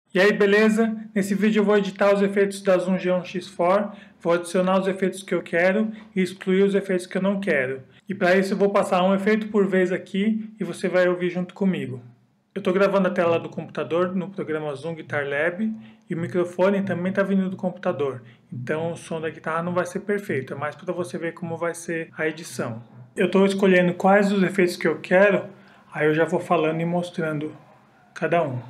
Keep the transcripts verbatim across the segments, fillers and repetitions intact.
E aí, beleza? Nesse vídeo eu vou editar os efeitos da Zoom G um X quatro, vou adicionar os efeitos que eu quero e excluir os efeitos que eu não quero. E para isso eu vou passar um efeito por vez aqui e você vai ouvir junto comigo. Eu estou gravando a tela do computador no programa Zoom Guitar Lab e o microfone também está vindo do computador. Então o som da guitarra não vai ser perfeito, é mais para você ver como vai ser a edição. Eu estou escolhendo quais os efeitos que eu quero, aí eu já vou falando e mostrando cada um.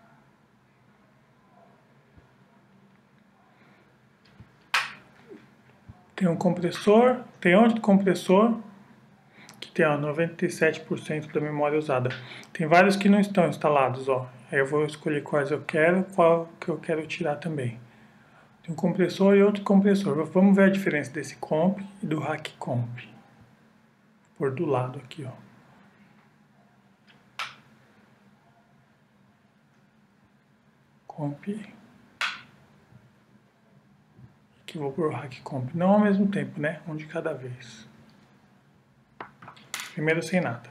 Tem um compressor, tem outro compressor que tem ó, noventa e sete por cento da memória usada. Tem vários que não estão instalados, ó. Aí eu vou escolher quais eu quero, qual que eu quero tirar também. Tem um compressor e outro compressor. Vamos ver a diferença desse comp e do hack comp. Por do lado aqui, ó. Comp. Aqui vou por hack comp. Não ao mesmo tempo, né? Um de cada vez. Primeiro sem nada.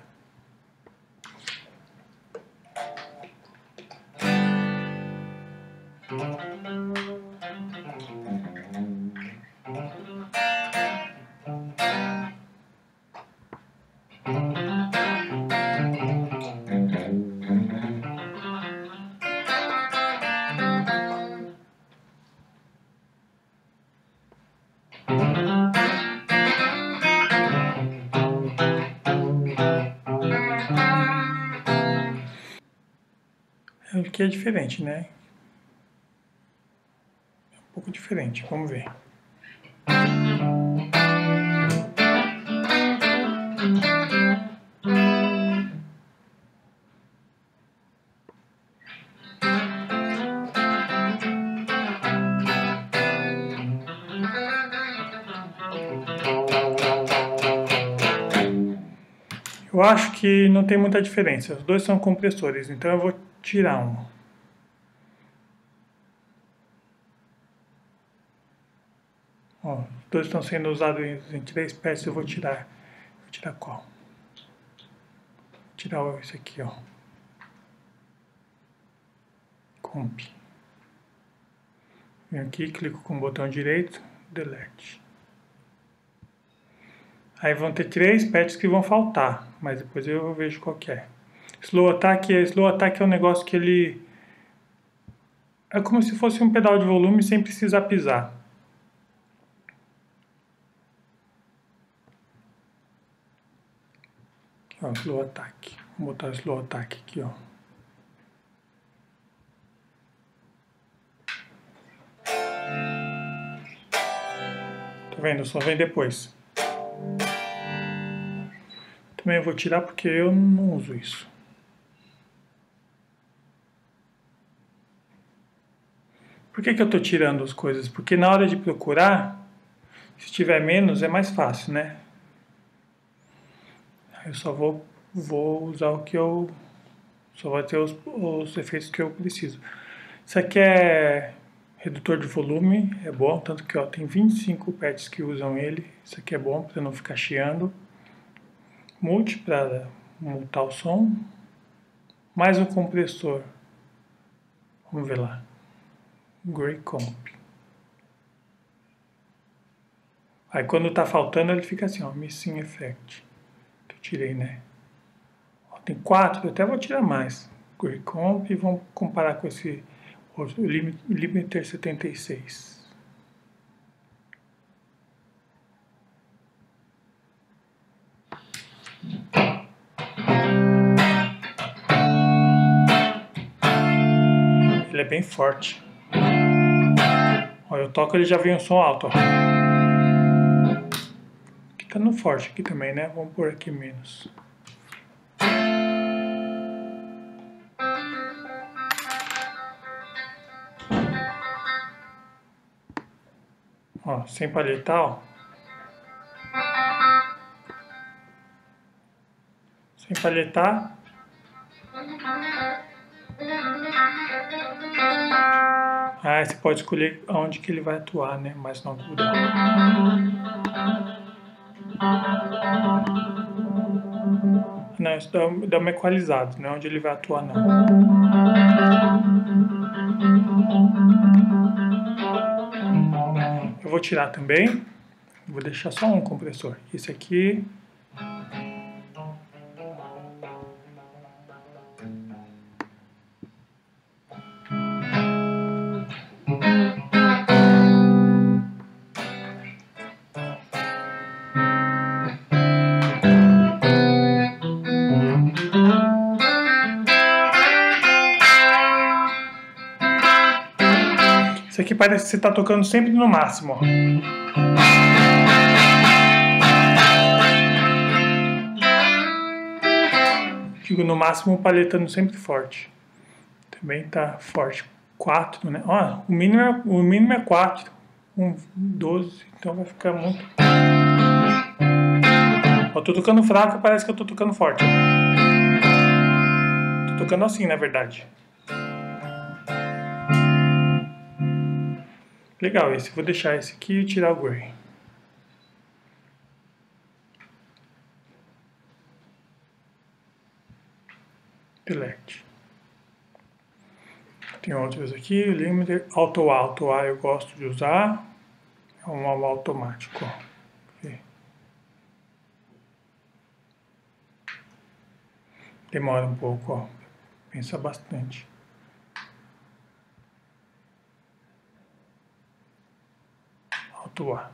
Aqui é diferente, né? É um pouco diferente, vamos ver. Eu acho que não tem muita diferença, os dois são compressores, então eu vou tirar um. Ó, os dois estão sendo usados em, em três peças, eu vou tirar. Vou tirar qual? Vou tirar esse aqui, ó. Comp. Venho aqui, clico com o botão direito, delete. Aí vão ter três patches que vão faltar, mas depois eu vejo qual que é. Slow Attack, Slow Attack é um negócio que ele... é como se fosse um pedal de volume sem precisar pisar. Aqui, ó, Slow Attack. Vou botar o Slow Attack aqui, ó. Tá vendo? Só vem depois. Também eu vou tirar porque eu não uso isso. Por que que eu estou tirando as coisas? Porque na hora de procurar, se tiver menos é mais fácil, né? Eu só vou, vou usar o que eu... só vai ter os, os efeitos que eu preciso. Isso aqui é redutor de volume, é bom, tanto que ó, tem vinte e cinco patches que usam ele. Isso aqui é bom para não ficar chiando. Multi para mutar o som. Mais um compressor. Vamos ver lá. Grey Comp. Aí quando tá faltando ele fica assim, ó, Missing Effect. Que eu tirei, né? Ó, tem quatro, eu até vou tirar mais. Grey Comp e vamos comparar com esse outro, o Limiter setenta e seis. Ele é bem forte. Ó, eu toco, ele já vem um som alto, ó. Aqui tá no forte aqui também, né? Vamos pôr aqui menos. Ó, sem palhetar, ó. Sem palhetar. Ah, você pode escolher onde que ele vai atuar, né? Mais no altura. Não, isso dá, dá uma equalizada, não é onde ele vai atuar, não. tirar também. Vou deixar só um compressor. Esse aqui. Isso aqui parece que você está tocando sempre no máximo, ó. Digo no máximo, paletando sempre forte. Também tá forte. quatro, né? Ó, o mínimo é, o mínimo é quatro. Um, doze, então vai ficar muito... Ó, tô tocando fraco, parece que eu tô tocando forte. Tô tocando assim, na verdade. Legal esse, vou deixar esse aqui e tirar o gray. Delete. Tem outros aqui, limiter, auto A, auto A eu gosto de usar. É um automático, ó. Demora um pouco, ó. Pensa bastante. Auto A.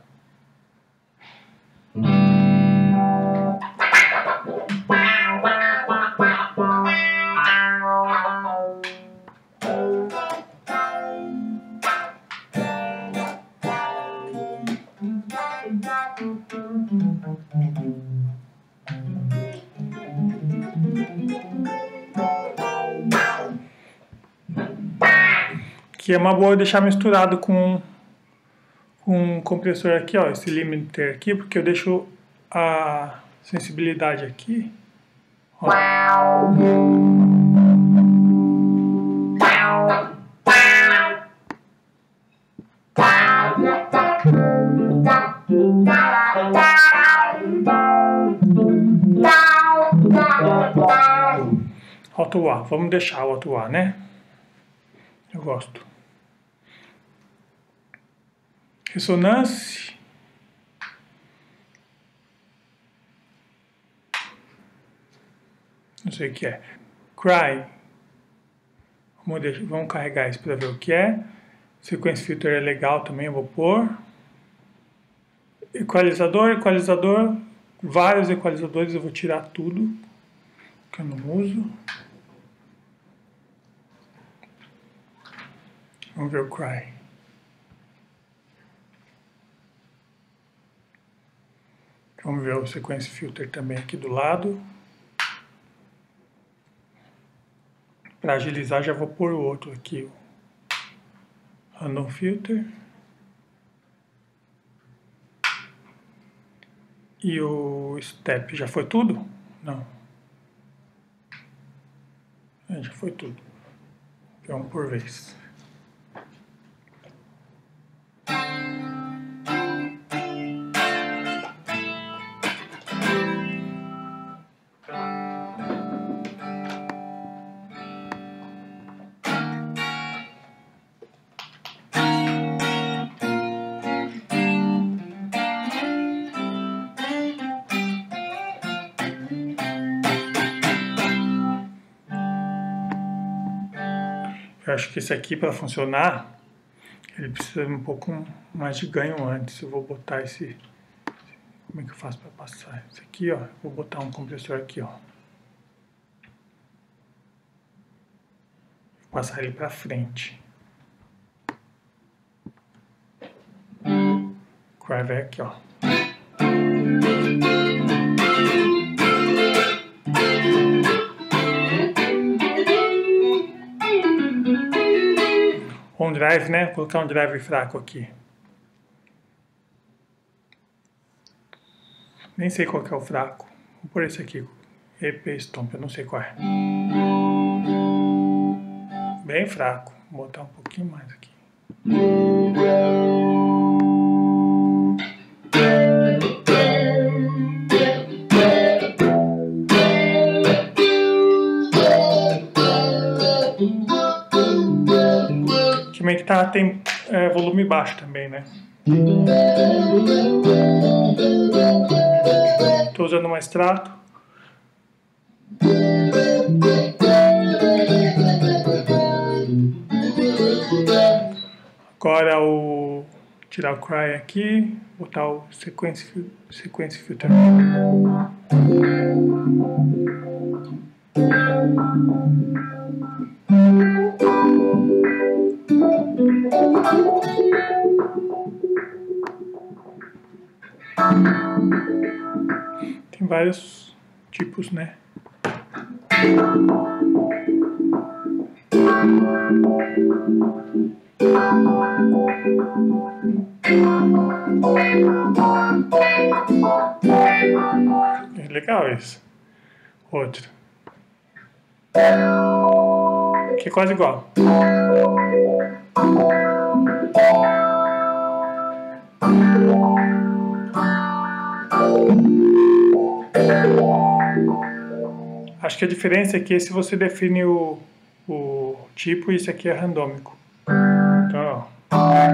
Que é uma boa deixar misturado com, com um compressor aqui, ó, esse limiter aqui, porque eu deixo a sensibilidade aqui, ó. Auto A, vamos deixar o Auto A, né? Eu gosto. Ressonância. Não sei o que é. Cry. Vamos, deixar, vamos carregar isso para ver o que é. Sequence filter é legal também, eu vou pôr. Equalizador, equalizador. Vários equalizadores, eu vou tirar tudo que eu não uso. Vamos ver o Cry. Vamos ver o Sequence Filter também aqui do lado. Para agilizar, já vou pôr o outro aqui. O Random Filter. E o Step. Já foi tudo? Não. É, já foi tudo. É um por vez. Eu acho que esse aqui, para funcionar, ele precisa de um pouco mais de ganho antes. Eu vou botar esse... Como é que eu faço para passar? Esse aqui, ó. Vou botar um compressor aqui, ó. Vou passar ele para frente. Cry vai aqui, ó. Um drive, né? Vou colocar um drive fraco aqui. Nem sei qual que é o fraco. Vou pôr esse aqui. E P Stomp, eu não sei qual é. Bem fraco. Vou botar um pouquinho mais aqui. Também que tá, tem é, volume baixo também, né? Estou usando um extrato. Agora o tirar o cry aqui, botar o sequence, sequence filter. Tem vários tipos, né? É legal esse. Outro. Que é quase igual. Acho que a diferença é que esse você define o, o tipo e esse aqui é randômico. Então, ó.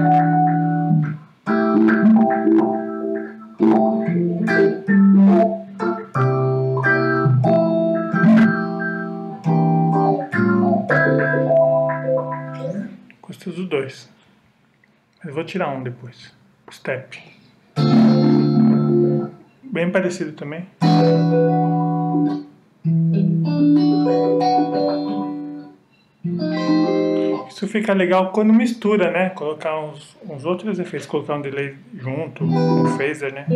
Gostei dos dois. Mas vou tirar um depois. Step. Bem parecido também. Isso fica legal quando mistura, né? Colocar uns, uns outros efeitos, colocar um delay junto, um phaser, né?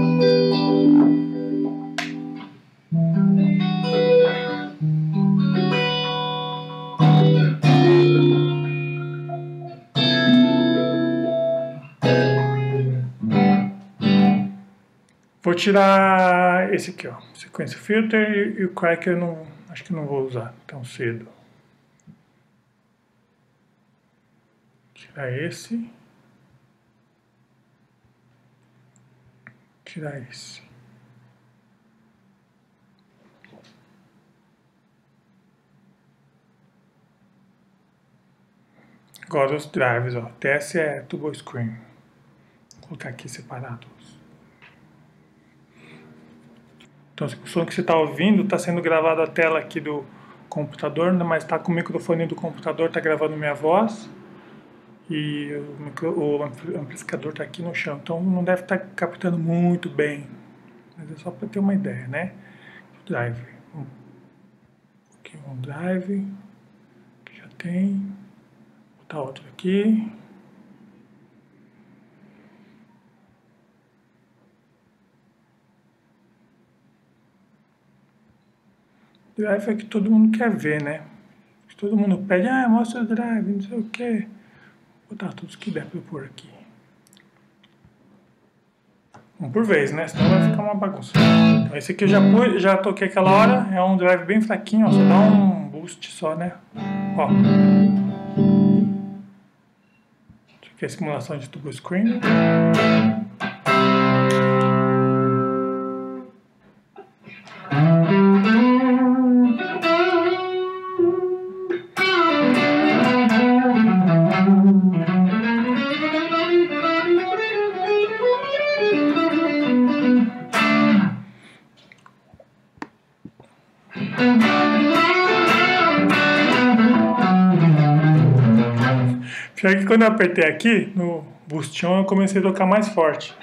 Vou tirar esse aqui, ó, Sequence Filter, e o Crack eu não, acho que não vou usar tão cedo. Tirar esse. Tirar esse. Agora os drives, ó, T S é Turbo Screen. Vou colocar aqui separados. Então, o som que você está ouvindo está sendo gravado a tela aqui do computador, mas está com o microfone do computador, está gravando minha voz. E o, micro, o amplificador está aqui no chão, então não deve estar tá captando muito bem. Mas é só para ter uma ideia, né? Drive. Um, aqui um drive. Que já tem. Vou botar outro aqui. Drive é que todo mundo quer ver, né? Todo mundo pede, ah, mostra o drive, não sei o que. Vou botar todos que der pra eu pôr aqui. Um por vez, né? Senão vai ficar uma bagunça. Então esse aqui eu já, pus, já toquei aquela hora. É um drive bem fraquinho, ó. Só dá um boost só, né? Ó. Isso aqui é a simulação de Turbo Screen. Pior que quando eu apertei aqui, no Boost On, eu comecei a tocar mais forte.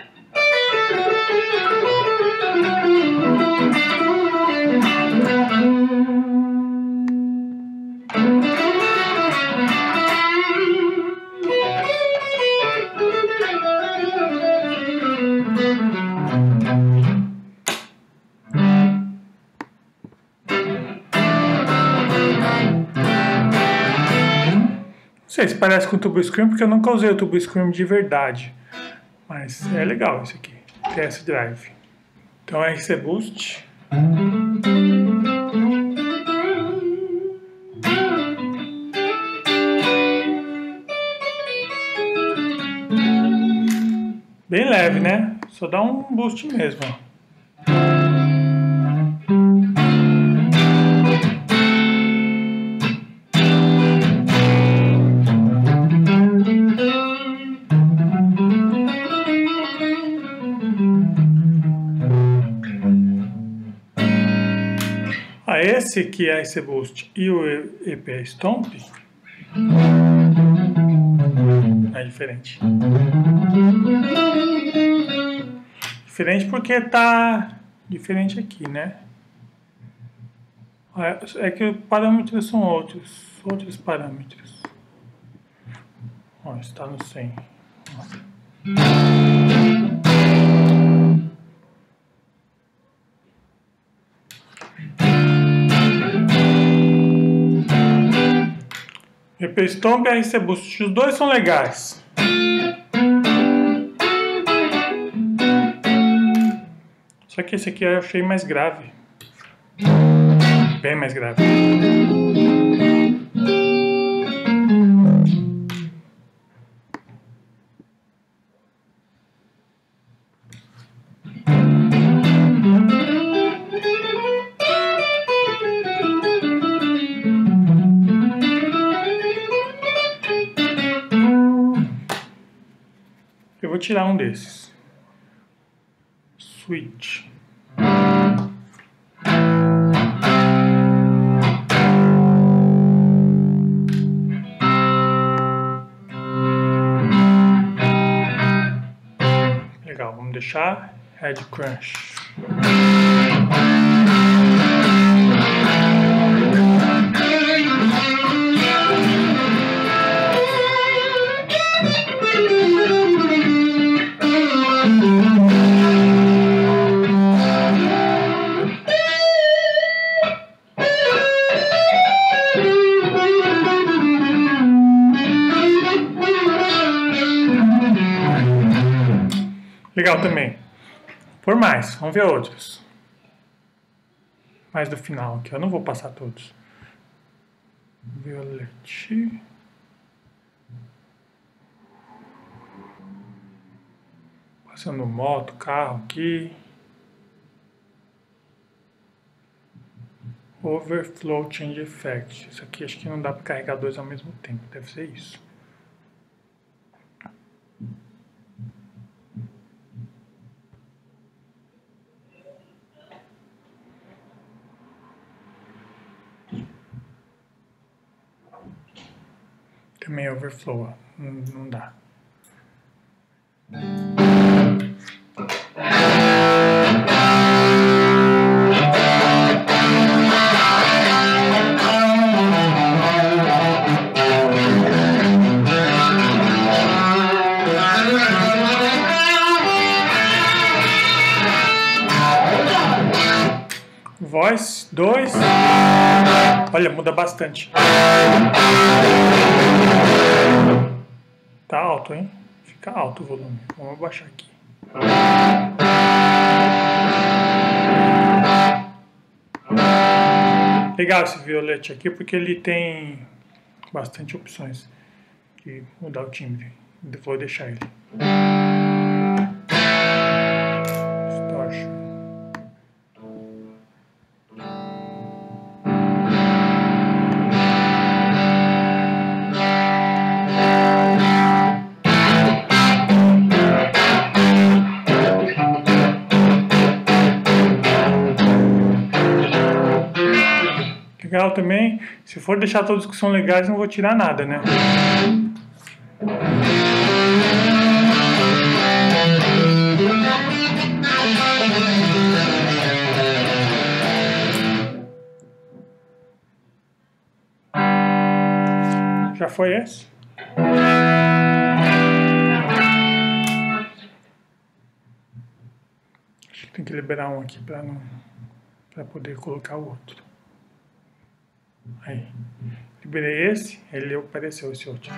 Não sei se parece com o Turbo Scream, porque eu nunca usei o Turbo Scream de verdade. Mas é legal esse aqui, T S Drive. Então R C Boost. Bem leve, né? Só dá um boost mesmo, ó. esse aqui é R C Boost e o E P Stomp é diferente. Diferente porque tá diferente aqui, né? É que os parâmetros são outros, outros parâmetros. Ó, está no cem. E P Stomp e R C Boost, os dois são legais. Só que esse aqui eu achei mais grave. Bem mais grave. Eu vou tirar um desses. Switch. Legal, vamos deixar Head Crunch. Legal também. Por mais, vamos ver outros. Mais do final aqui, eu não vou passar todos. Violet. Passando moto, carro aqui. Overflow Change Effect. Isso aqui acho que não dá para carregar dois ao mesmo tempo, deve ser isso. Também overflow, não, não dá. Voz dois. Olha, muda bastante. Tá alto, hein? Fica alto o volume. Vamos abaixar aqui. Legal esse violete aqui porque ele tem bastante opções de mudar o timbre. Vou deixar ele. Distortion. Legal também, se for deixar todos que são legais, não vou tirar nada, né? Já foi esse? Acho que tem que liberar um aqui para não, para poder colocar o outro. Aí, liberei esse, ele apareceu esse outro.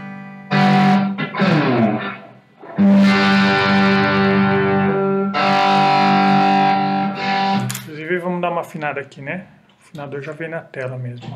Inclusive vamos dar uma afinada aqui, né? O afinador já vem na tela mesmo.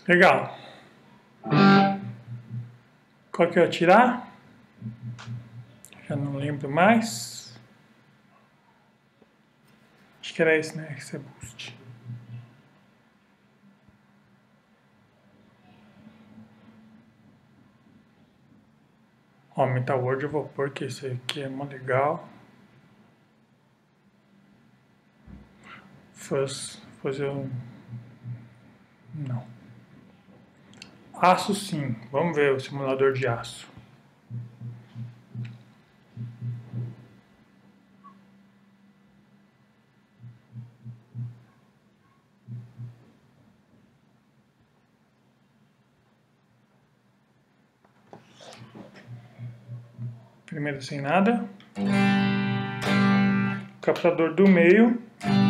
Legal. Qual que eu ia tirar? Já não lembro mais. Acho que era esse, né? Esse é boost. Ó, Metal World eu vou pôr que esse aqui é muito legal. Fuzz, fazer um... Não. Aço sim. Vamos ver o simulador de aço. Primeiro sem nada. Captador do meio.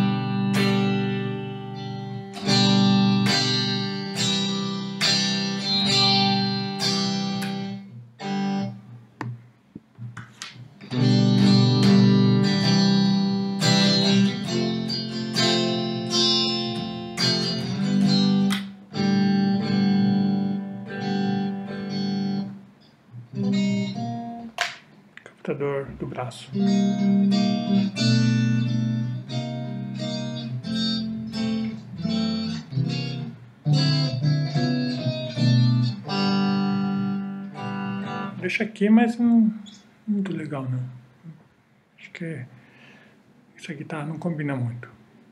Captador do braço. Deixa aqui, mas não muito legal não. Acho que isso aqui tá, não combina muito.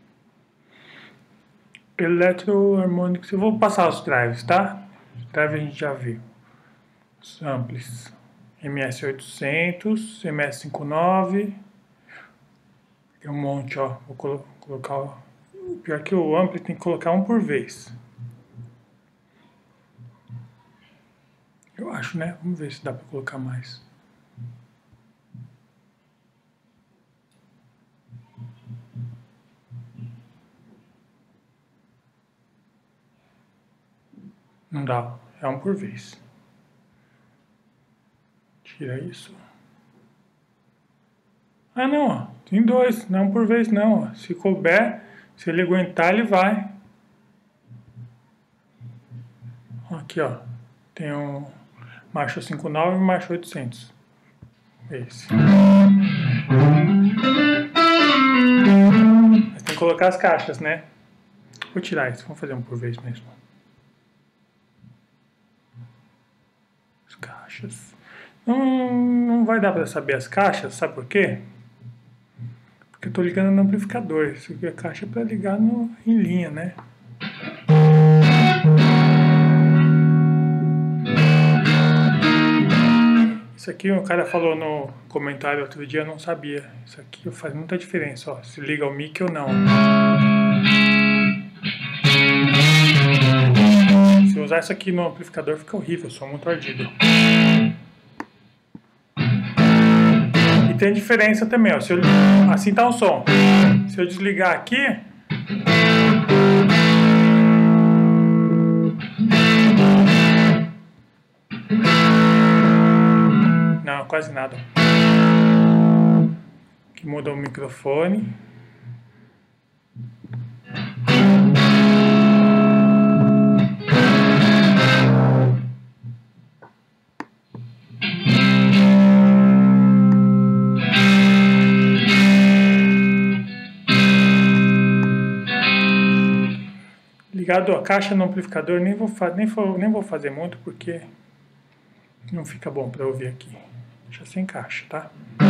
Eletroharmônicos, eu vou passar os drives, tá? Os drives a gente já viu. Os amplis. M S oitocentos, M S cinquenta e nove. Tem um monte, ó. Vou colo colocar. Ó. Pior que o ampli tem que colocar um por vez. Eu acho, né? Vamos ver se dá pra colocar mais. Não dá. É um por vez. Tira isso. Ah, não, ó. Tem dois. Não por vez, não, ó. Se couber, se ele aguentar, ele vai. Aqui, ó. Tem um Marshall cinquenta e nove e Marshall oitocentos. Esse. Mas tem que colocar as caixas, né? Vou tirar isso. Vamos fazer um por vez mesmo. As caixas. Não, não vai dar pra saber as caixas, sabe por quê? Porque eu tô ligando no amplificador. Isso aqui é a caixa para ligar no, em linha, né? Isso aqui o cara falou no comentário outro dia, eu não sabia. Isso aqui faz muita diferença, ó. Se liga o mic ou não. Se eu usar isso aqui no amplificador fica horrível, sou muito ardido. E tem diferença também, ó. Se eu, assim tá o som. Se eu desligar aqui... Não, quase nada. Aqui muda o microfone. Ligado a caixa no amplificador, nem vou, nem, for, nem vou fazer muito porque não fica bom para ouvir aqui. Deixa sem caixa, tá?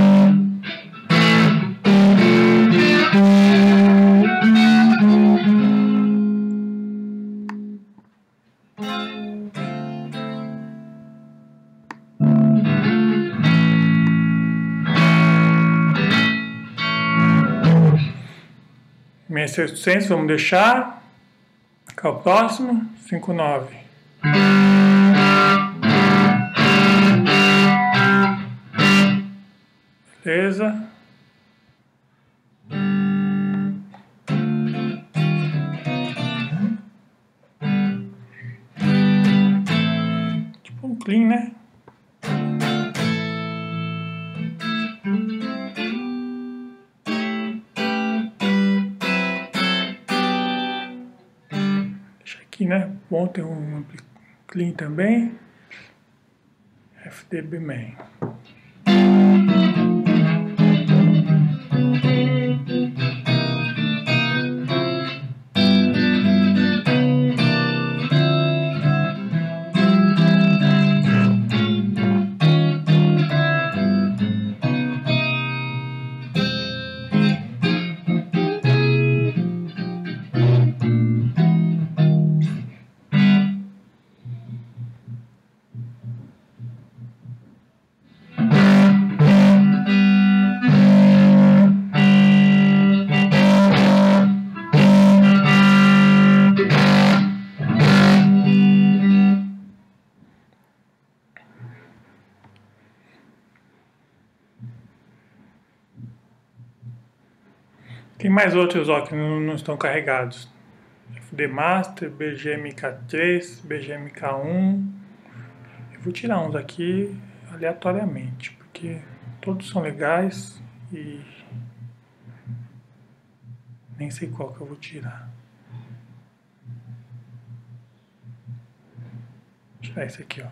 M S oitocentos, vamos deixar. Qual é o próximo? cinquenta e nove. Beleza. Tipo um clean, né? aqui, né? Bom ter um ampli clean também. F D B main. Tem mais outros ó, que não, não estão carregados. F D Master, B G M K três, B G M K um. Eu vou tirar uns aqui aleatoriamente, porque todos são legais e nem sei qual que eu vou tirar. Vou tirar esse aqui, ó.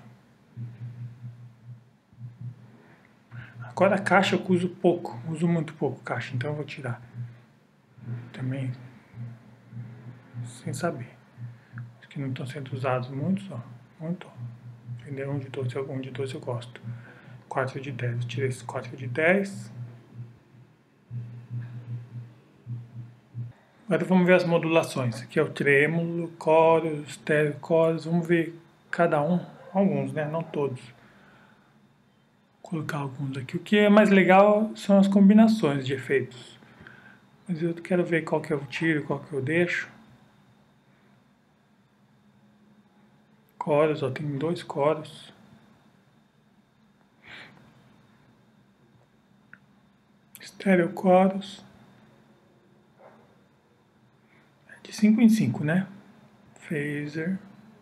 Agora a caixa eu uso pouco, uso muito pouco caixa, então eu vou tirar. Também sem saber. Os que não estão sendo usados muitos, ó. Muito, ó. Entendeu? Um de dois, um de dois eu gosto. quatro de dez. Eu tirei esse quatro de dez. Agora vamos ver as modulações. Aqui é o trêmulo, chorus, estéreo, chorus. Vamos ver cada um. Alguns, né? Não todos. Vou colocar alguns aqui. O que é mais legal são as combinações de efeitos. Mas eu quero ver qual que eu tiro, qual que eu deixo. Coros, ó, tem dois coros. Estéreo coros. De cinco em cinco, né? Phaser.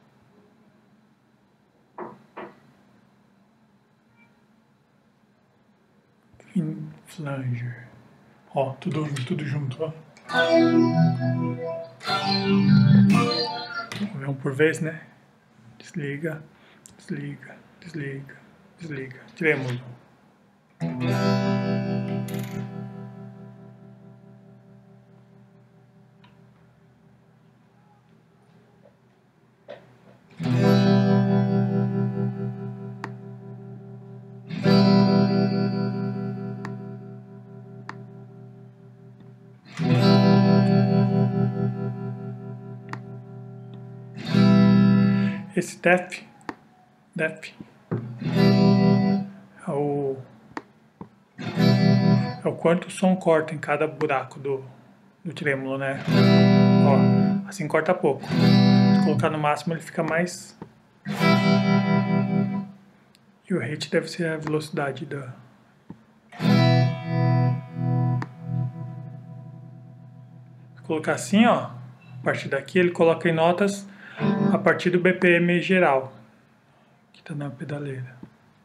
Flanger. Ó, tudo, tudo junto, ó. Vamos ver um por vez, né? Desliga, desliga, desliga, desliga. Trêmulo. Esse def, def é o, é o quanto o som corta em cada buraco do, do trêmulo, né? Ó, assim corta pouco. Se colocar no máximo ele fica mais. E o rate deve ser a velocidade da. Se colocar assim, ó, a partir daqui ele coloca em notas a partir do B P M geral, que está na pedaleira.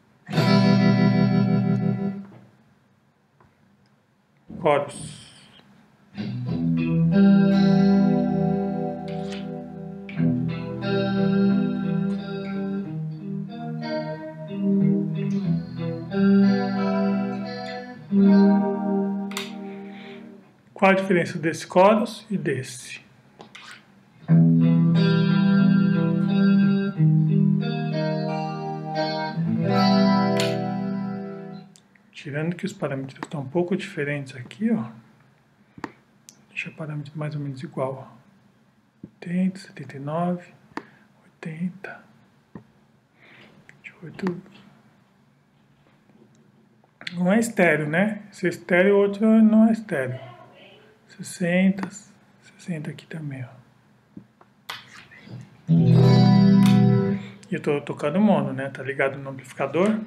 Chorus. Qual a diferença desse chorus e desse? Tirando que os parâmetros estão um pouco diferentes aqui, ó. Deixa o parâmetro mais ou menos igual, ó. oitenta, setenta e nove, oitenta, vinte e oito. Um é estéreo, né? Esse é estéreo, o outro não é estéreo. sessenta, sessenta aqui também, ó. E eu tô tocando mono, né? Tá ligado no amplificador.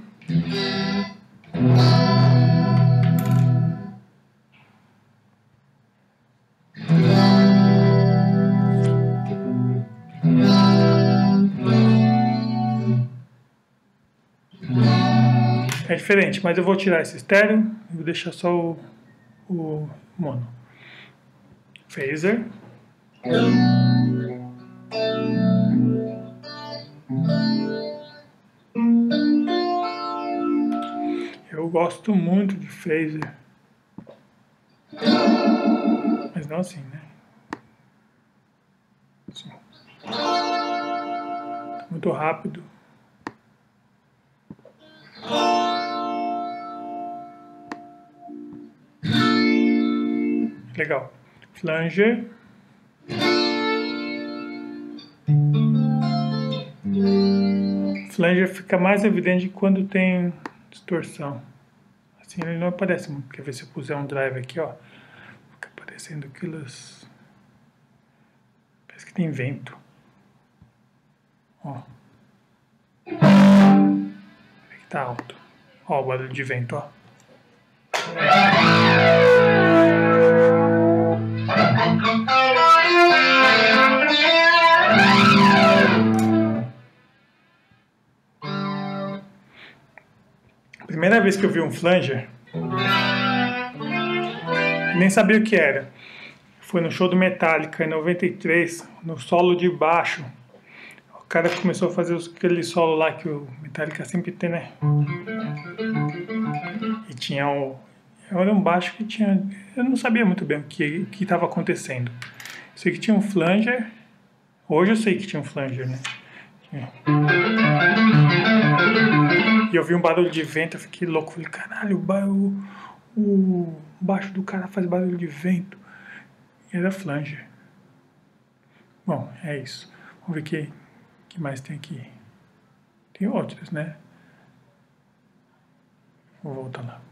É diferente, mas eu vou tirar esse estéreo e vou deixar só o, o mono. Phaser. Eu gosto muito de phaser. Mas não assim, né? Assim. Muito rápido. Legal. Flanger. Flanger fica mais evidente quando tem distorção. Assim ele não aparece muito. Quer ver se eu puser um drive aqui, ó. Fica aparecendo aquelas... Parece que tem vento. Ó. Aqui tá alto. Ó o barulho de vento, ó. Primeira vez que eu vi um flanger, nem sabia o que era. Foi no show do Metallica em noventa e três, no solo de baixo. O cara começou a fazer aquele solo lá que o Metallica sempre tem, né? E tinha o... Era um baixo que tinha... Eu não sabia muito bem o que que estava acontecendo. Sei que tinha um flanger. Hoje eu sei que tinha um flanger, né? E eu vi um barulho de vento, eu fiquei louco. Falei, caralho, o, o, o baixo do cara faz barulho de vento. E era flanger. Bom, é isso. Vamos ver o que, que mais tem aqui. Tem outros, né? Vou voltar lá.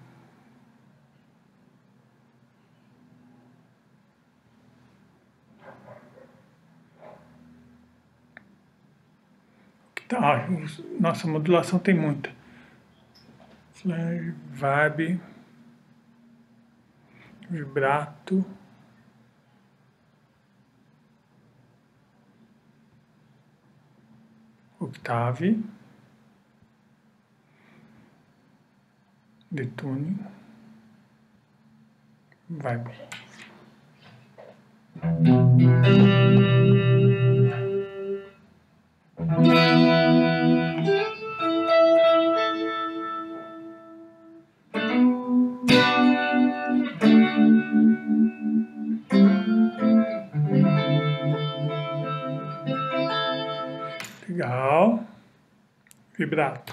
Tá, nossa, modulação tem muita. Flanger, vibe, vibrato, octave, detune, vibe. Legal. Vibrato.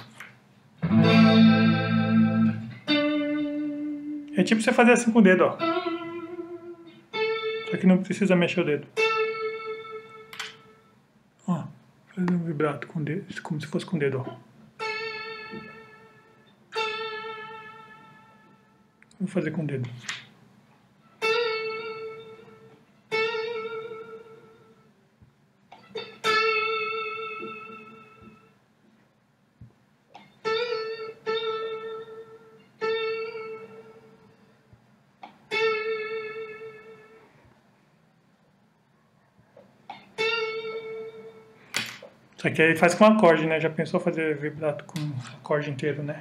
É tipo você fazer assim com o dedo, ó. Só que não precisa mexer o dedo. Ó, fazer um vibrato com o dedo, como se fosse com o dedo, ó. Vou fazer com o dedo. Só que aí faz com acorde, né? Já pensou fazer vibrato com acorde inteiro, né?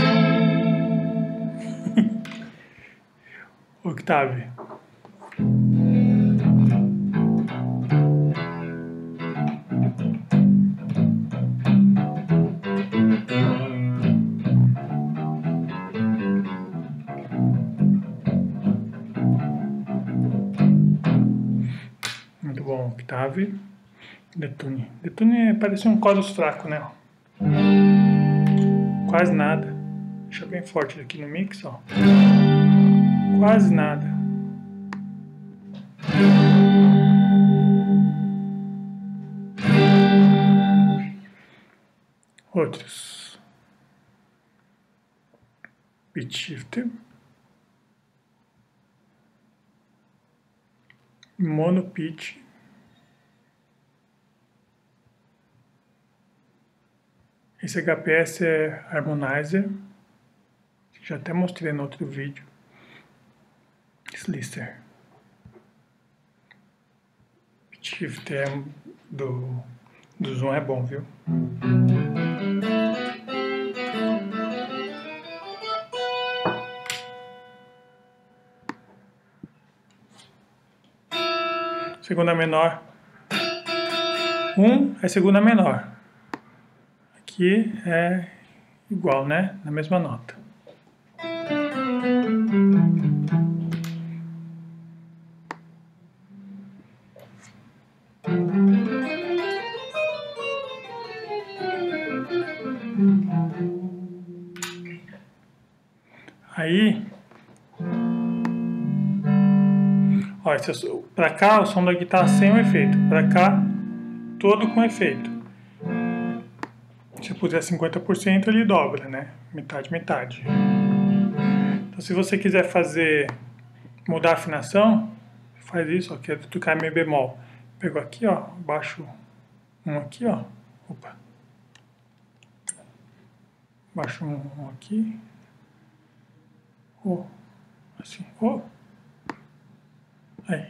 Octave. Muito bom, octave. Detune. Detune parece um chorus fraco, né? Quase nada. Deixa bem forte aqui no mix, ó. Quase nada. Outros. Pitch shifter. Mono pitch. Esse H P S é Harmonizer, já até mostrei no outro vídeo. Slicer. Pitch shift é do, do Zoom é bom, viu? Segunda menor. Um é segunda menor. Aqui é igual, né? Na mesma nota. Aí, ó, para cá o som da guitarra sem o efeito, para cá todo com efeito. Se puser cinquenta por cento ele dobra, né? Metade, metade. Então se você quiser fazer, mudar a afinação, faz isso, ó, quer tocar Mi bemol. Pegou aqui, ó, baixo um aqui, ó, opa. Baixo um, um aqui, oh, assim, oh, aí.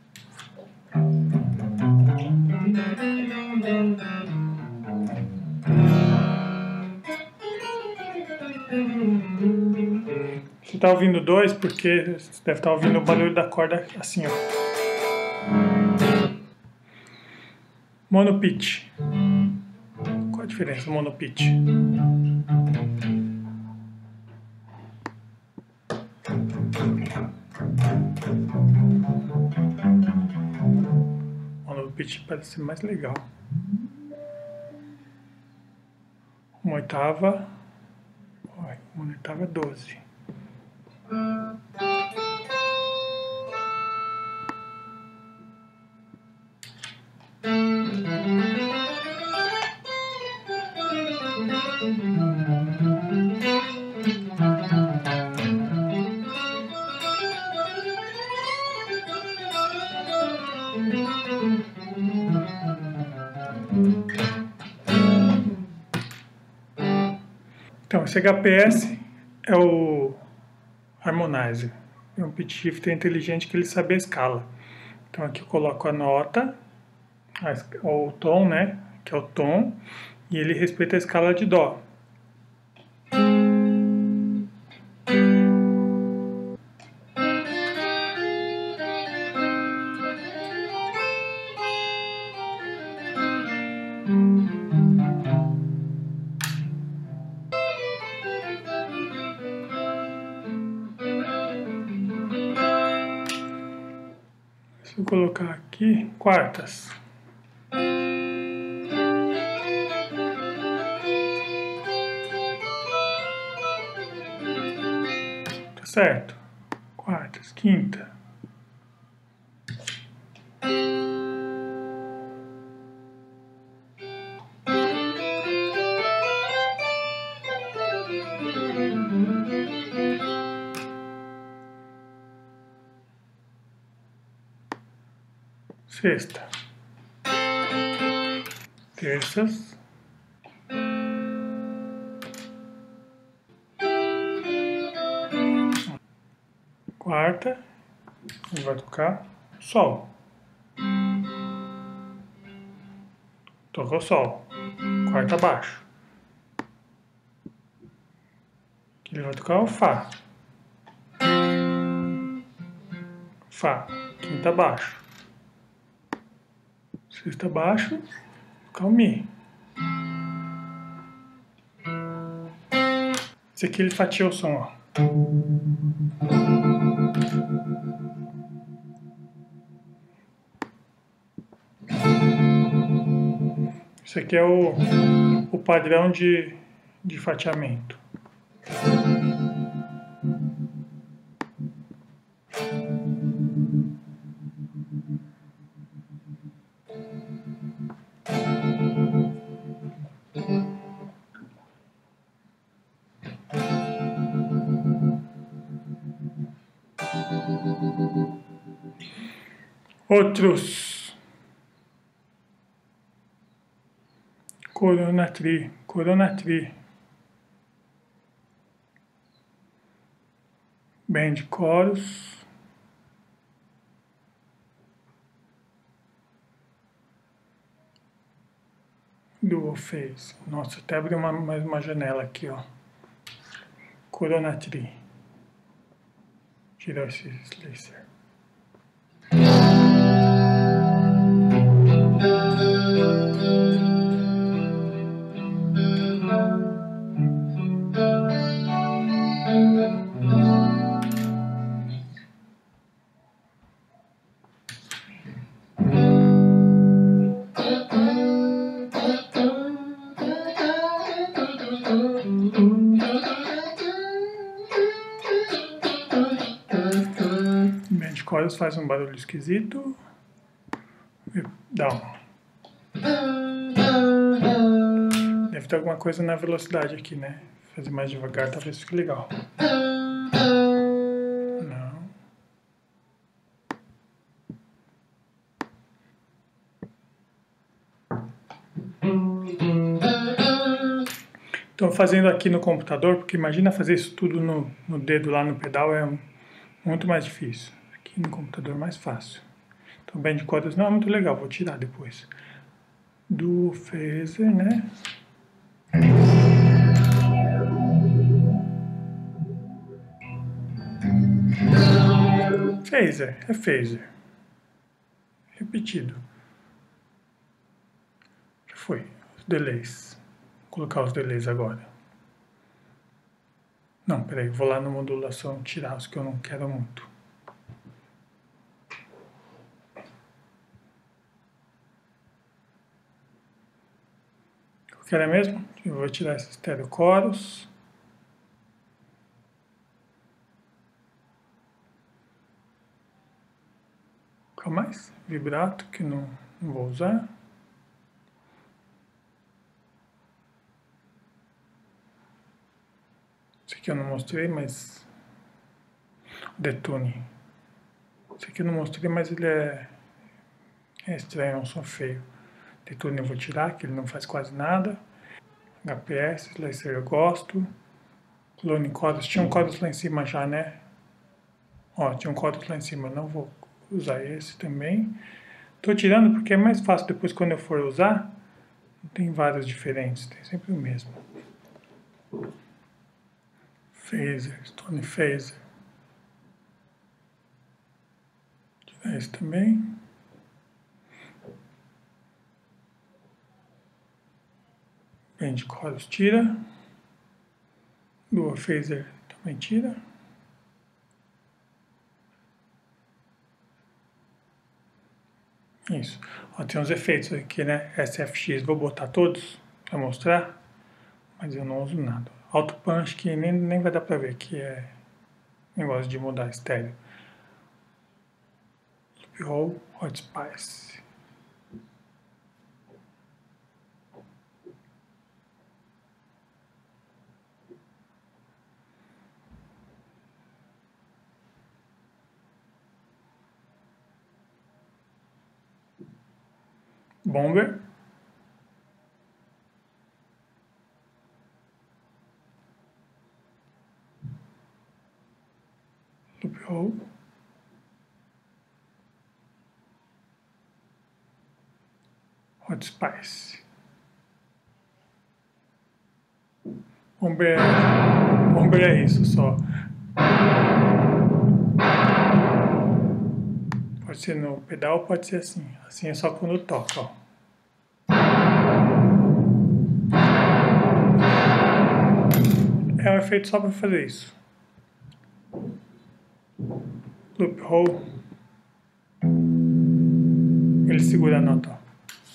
Você está ouvindo dois porque você deve estar ouvindo o barulho da corda assim, ó. Monopitch. Qual a diferença do monopitch? Monopitch parece ser mais legal. Uma oitava. Uma oitava é doze. Então, esse H P S é o Harmonizer. É um pitch shifter inteligente que ele sabe a escala. Então aqui eu coloco a nota, o tom, né, que é o tom, e ele respeita a escala de dó. Se eu colocar aqui, quartas. Tá certo? Quartas, quinta. Sexta, terças, quarta, ele vai tocar sol, tocou sol, quarta baixo, ele vai tocar o fá, fá, quinta baixo. Sexta baixo, tocar o Mi. Esse aqui ele fatia o som, ó. Esse aqui é o, o padrão de, de fatiamento. Outros. Corona Tri, Corona Tri. Bend Chorus. Dual Phase. Nossa, até abri uma, mais uma janela aqui, ó. Corona Tri. Tirar esse laser. chorus faz um barulho esquisito. Dá um. Deve ter alguma coisa na velocidade aqui, né? Fazer mais devagar talvez fique legal. Não. Estou fazendo aqui no computador, porque imagina fazer isso tudo no, no dedo lá no pedal, é muito mais difícil. Aqui no computador é mais fácil. Então band chorus não é muito legal, vou tirar depois. Do phaser, né? Phaser, é phaser. Repetido. Já foi. Os delays. Vou colocar os delays agora. Não, peraí, vou lá no modulação tirar os que eu não quero muito. Eu quero mesmo? Eu vou tirar esses stereo chorus. Qual mais? Vibrato, que não, não vou usar. Esse aqui eu não mostrei, mas... Detune. Esse aqui eu não mostrei, mas ele é... É estranho, é um som feio. Detune eu vou tirar, que ele não faz quase nada. H P S, Slicer eu gosto. Clone chorus, tinha um chorus lá em cima já, né? Ó, tinha um chorus lá em cima, não vou usar esse também. Tô tirando porque é mais fácil depois quando eu for usar. Não tem vários diferentes, tem sempre o mesmo. Phaser, Stone Phaser. Tirar esse também. Band chorus tira. Dual Phaser também tira. Isso. Ó, tem uns efeitos aqui, né? S F X, vou botar todos para mostrar, mas eu não uso nada. Auto Punch, que nem, nem vai dar para ver, que é negócio de mudar estéreo. Loophole, Hot Spice. Bomber. Loophole. Hot Spice. Bomber, Bomber é isso só. Pode ser no pedal, pode ser assim. Assim é só quando toca, ó. É um efeito só para fazer isso. Loophole. Ele segura a nota, ó.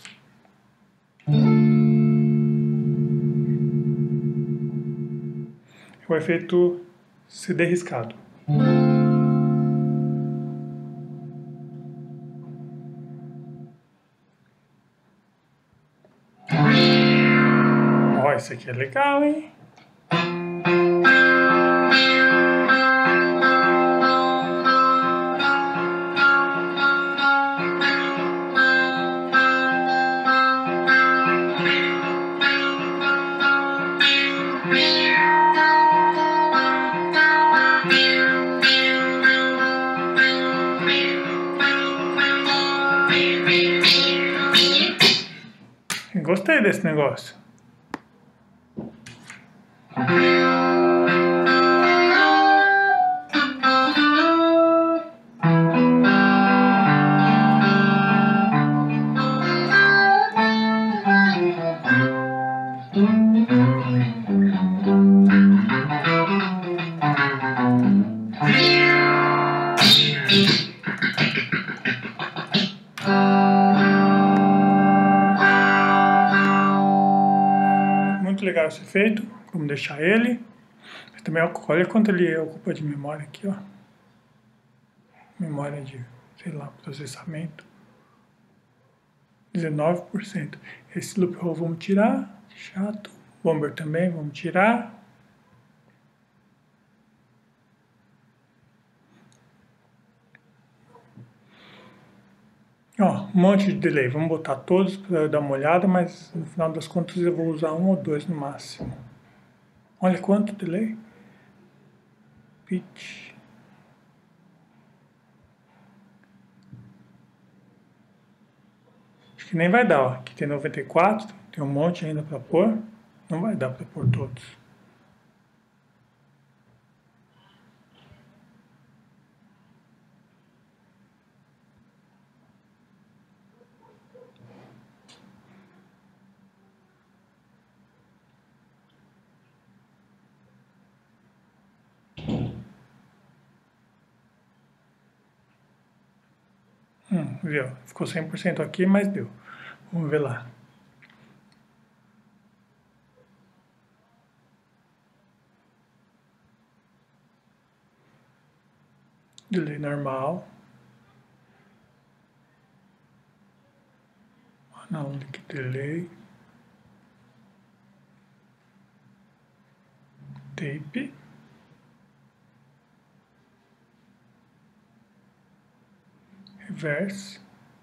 É o efeito C D riscado. Ó, esse aqui é legal, hein? Gostei desse negócio. Muito legal esse efeito, vamos deixar ele. Mas também olha quanto ele ocupa de memória aqui, ó. memória de, sei lá, processamento. dezenove por cento. Esse loophole vamos tirar, chato. Bomber também, vamos tirar. Ó, um monte de delay, vamos botar todos para dar uma olhada, mas no final das contas eu vou usar um ou dois no máximo. Olha quanto delay. Pitch. Acho que nem vai dar, ó. Aqui tem noventa e quatro, tem um monte ainda para pôr. Não vai dar para pôr todos. Hum, viu? Ficou cem por cento aqui, mas deu. Vamos ver lá. Delay normal. Analytic delay. Tape. Reverse.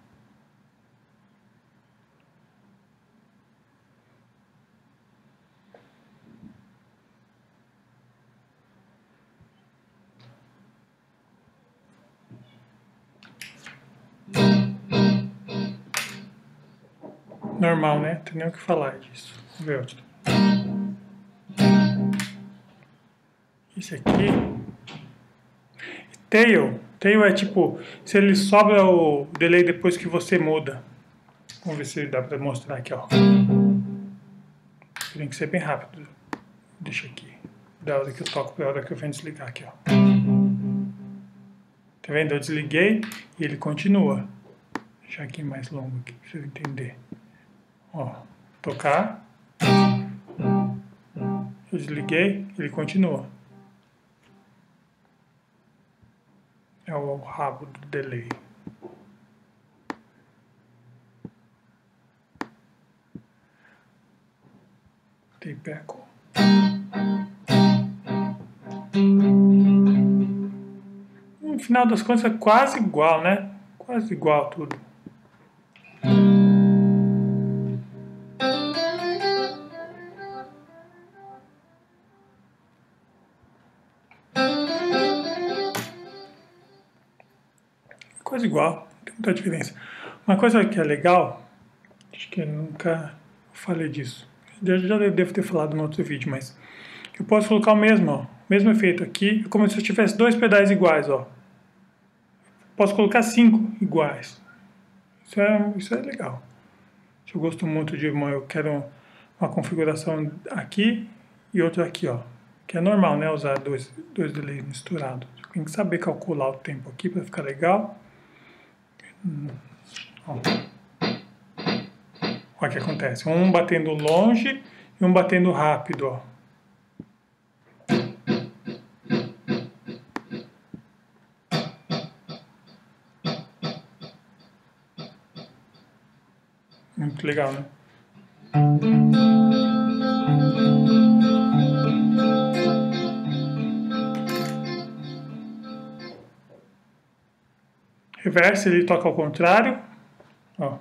Normal, né? Não tem nem o que falar disso. Vamos ver outro. Esse aqui. Tail. Tail é tipo, se ele sobra o delay depois que você muda. Vamos ver se dá pra mostrar aqui, ó. Tem que ser bem rápido. Deixa aqui. Da hora que eu toco pra hora que eu venho desligar aqui, ó. Tá vendo? Eu desliguei e ele continua. Vou deixar aqui mais longo aqui pra você entender. Ó, tocar. Eu desliguei, ele continua. É o rabo do delay. Tape echo. No final das contas é quase igual, né? Quase igual tudo. Quase igual, não tem muita diferença. Uma coisa que é legal, acho que eu nunca falei disso. Eu já devo ter falado no outro vídeo, mas eu posso colocar o mesmo, ó, mesmo efeito aqui, como se eu tivesse dois pedais iguais, ó. Posso colocar cinco iguais. Isso é, isso é legal. Eu gosto muito de uma, eu quero uma configuração aqui e outra aqui, ó. Que é normal, né, usar dois, dois delays misturados. Tem que saber calcular o tempo aqui para ficar legal. Hum, ó. Olha o que acontece. Um batendo longe e um batendo rápido, ó. Muito legal, né? Reverse, ele toca ao contrário. Ó.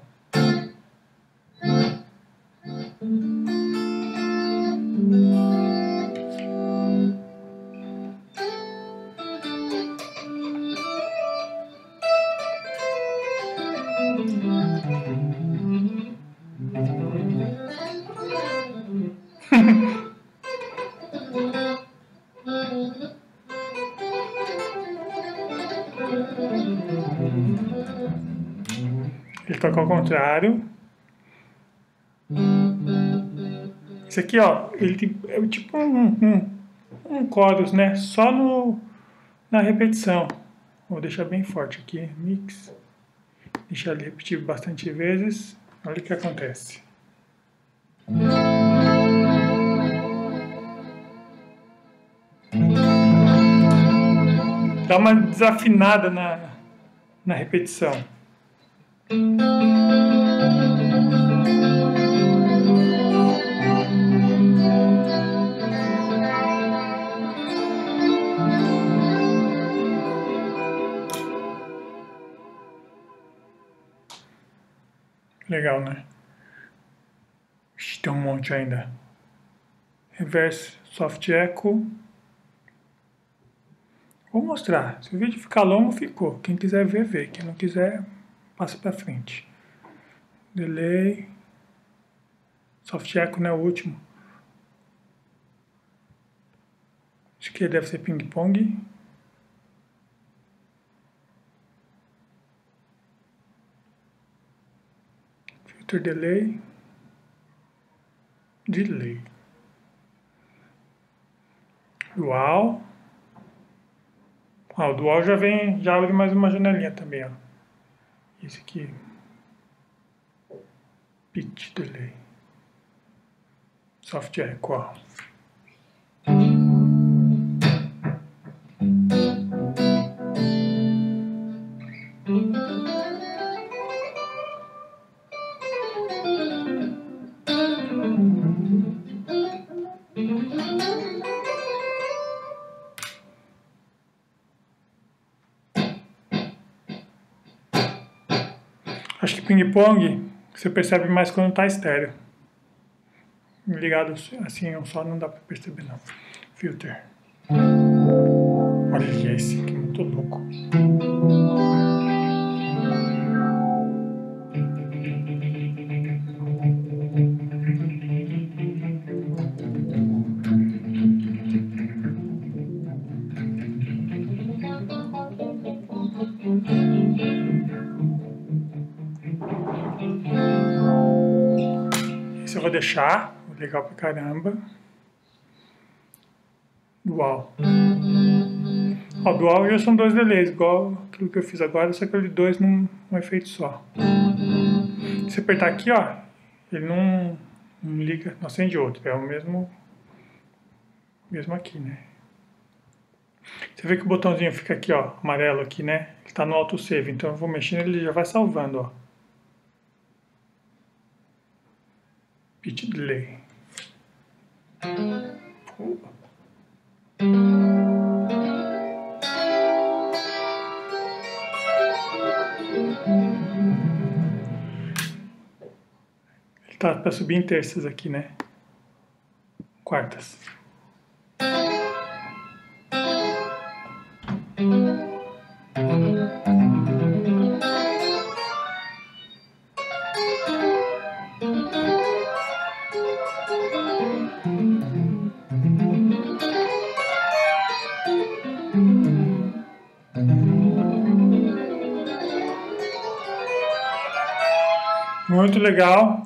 Ele toca ao contrário. Esse aqui, ó, ele tem, é tipo um, um, um chorus, né? Só no, na repetição. Vou deixar bem forte aqui, mix. Deixar ele repetir bastante vezes. Olha o que acontece. Dá uma desafinada na, na repetição. Legal, né? Ixi, tem um monte ainda. Reverse Soft Echo. Vou mostrar. Se o vídeo ficar longo, ficou. Quem quiser ver, vê. Quem não quiser, passa pra frente. Delay. Soft Echo não é o último. Acho que deve ser ping-pong. Filter Delay. Delay. Dual. Ah, o Dual já vem, já abre mais uma janelinha também, ó. Esse aqui. Pitch Delay. Soft Echo, ó. Acho que ping-pong você percebe mais quando tá estéreo. Ligado assim, um só não dá pra perceber não. Filter. Olha esse aqui, muito louco. Esse eu vou deixar, legal pra caramba. Dual. Ó, Dual já são dois delays, igual aquilo que eu fiz agora, só que ele dois num, num efeito só. Se apertar aqui, ó, ele não, não liga, não acende outro, é o mesmo, mesmo aqui, né? Você vê que o botãozinho fica aqui, ó, amarelo aqui, né? Ele tá no autosave, então eu vou mexendo e ele já vai salvando, ó. Pitch Delay. Pô. Ele tá para subir em terças aqui, né? Quartas. Muito legal.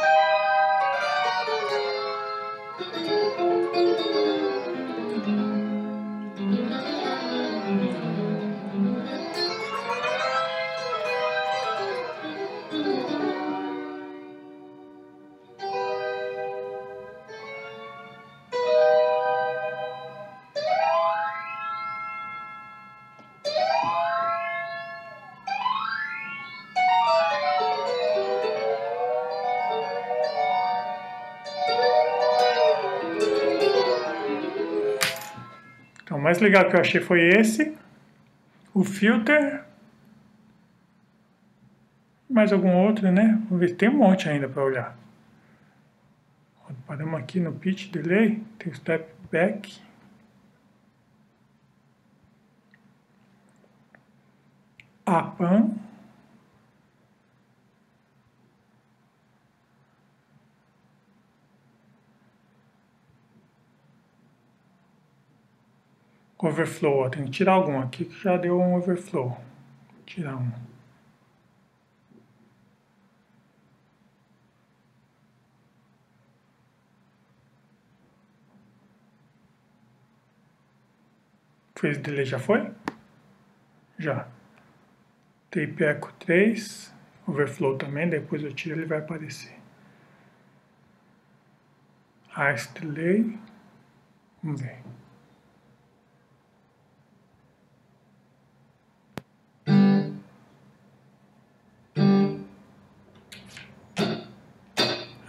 Então, o mais legal que eu achei foi esse, o filter, mais algum outro, né? Vamos ver, tem um monte ainda para olhar. Paramos aqui no pitch delay, tem o step back. A P A M. Overflow, ó, tem que tirar algum aqui que já deu um overflow. Vou tirar um. Phase delay já foi? Já. Tape echo três, overflow também, depois eu tiro ele vai aparecer. Ice delay, vamos ver.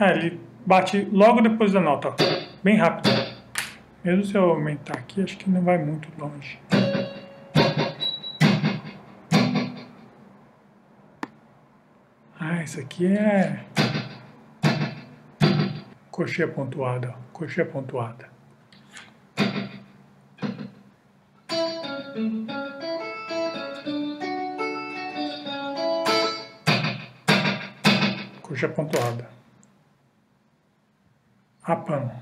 Ah, ele bate logo depois da nota, ó. Bem rápido. Mesmo se eu aumentar aqui, acho que não vai muito longe. Ah, isso aqui é coxinha pontuada, ó. Coxinha pontuada. Coxinha pontuada. Rapão.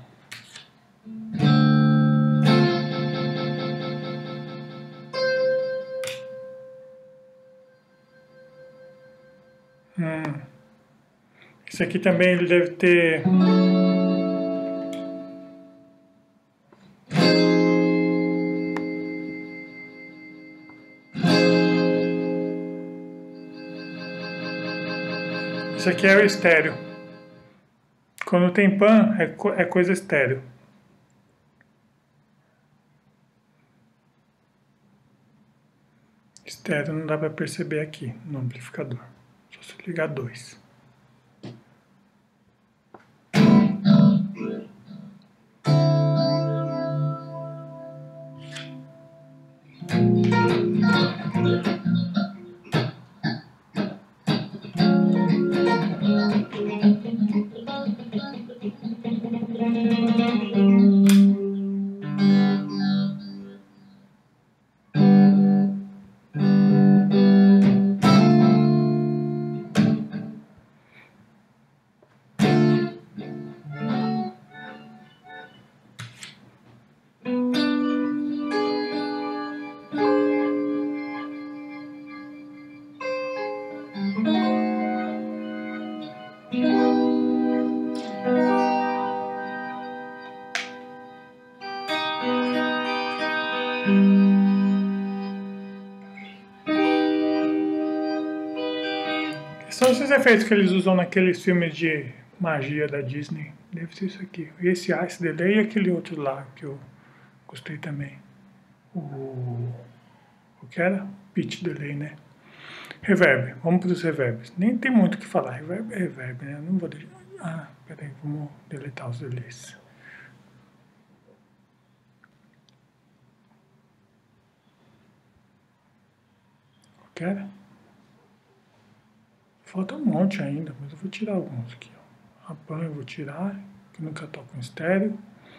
Hum. Esse aqui também ele deve ter... Isso aqui é o estéreo. Quando tem pan, é, co é coisa estéreo. Estéreo não dá para perceber aqui no amplificador. Só se ligar dois. São esses efeitos que eles usam naqueles filmes de magia da Disney. Deve ser isso aqui. Esse Ice Delay e aquele outro lá que eu gostei também. O, o que era? Pitch Delay, né? Reverb. Vamos para os reverbs. Nem tem muito o que falar. Reverb é reverb, né? Não vou deixar... Ah, peraí. Vamos deletar os delays. O que era? Falta um monte ainda, mas eu vou tirar alguns aqui. Ó. A pan eu vou tirar, que nunca toco em estéreo.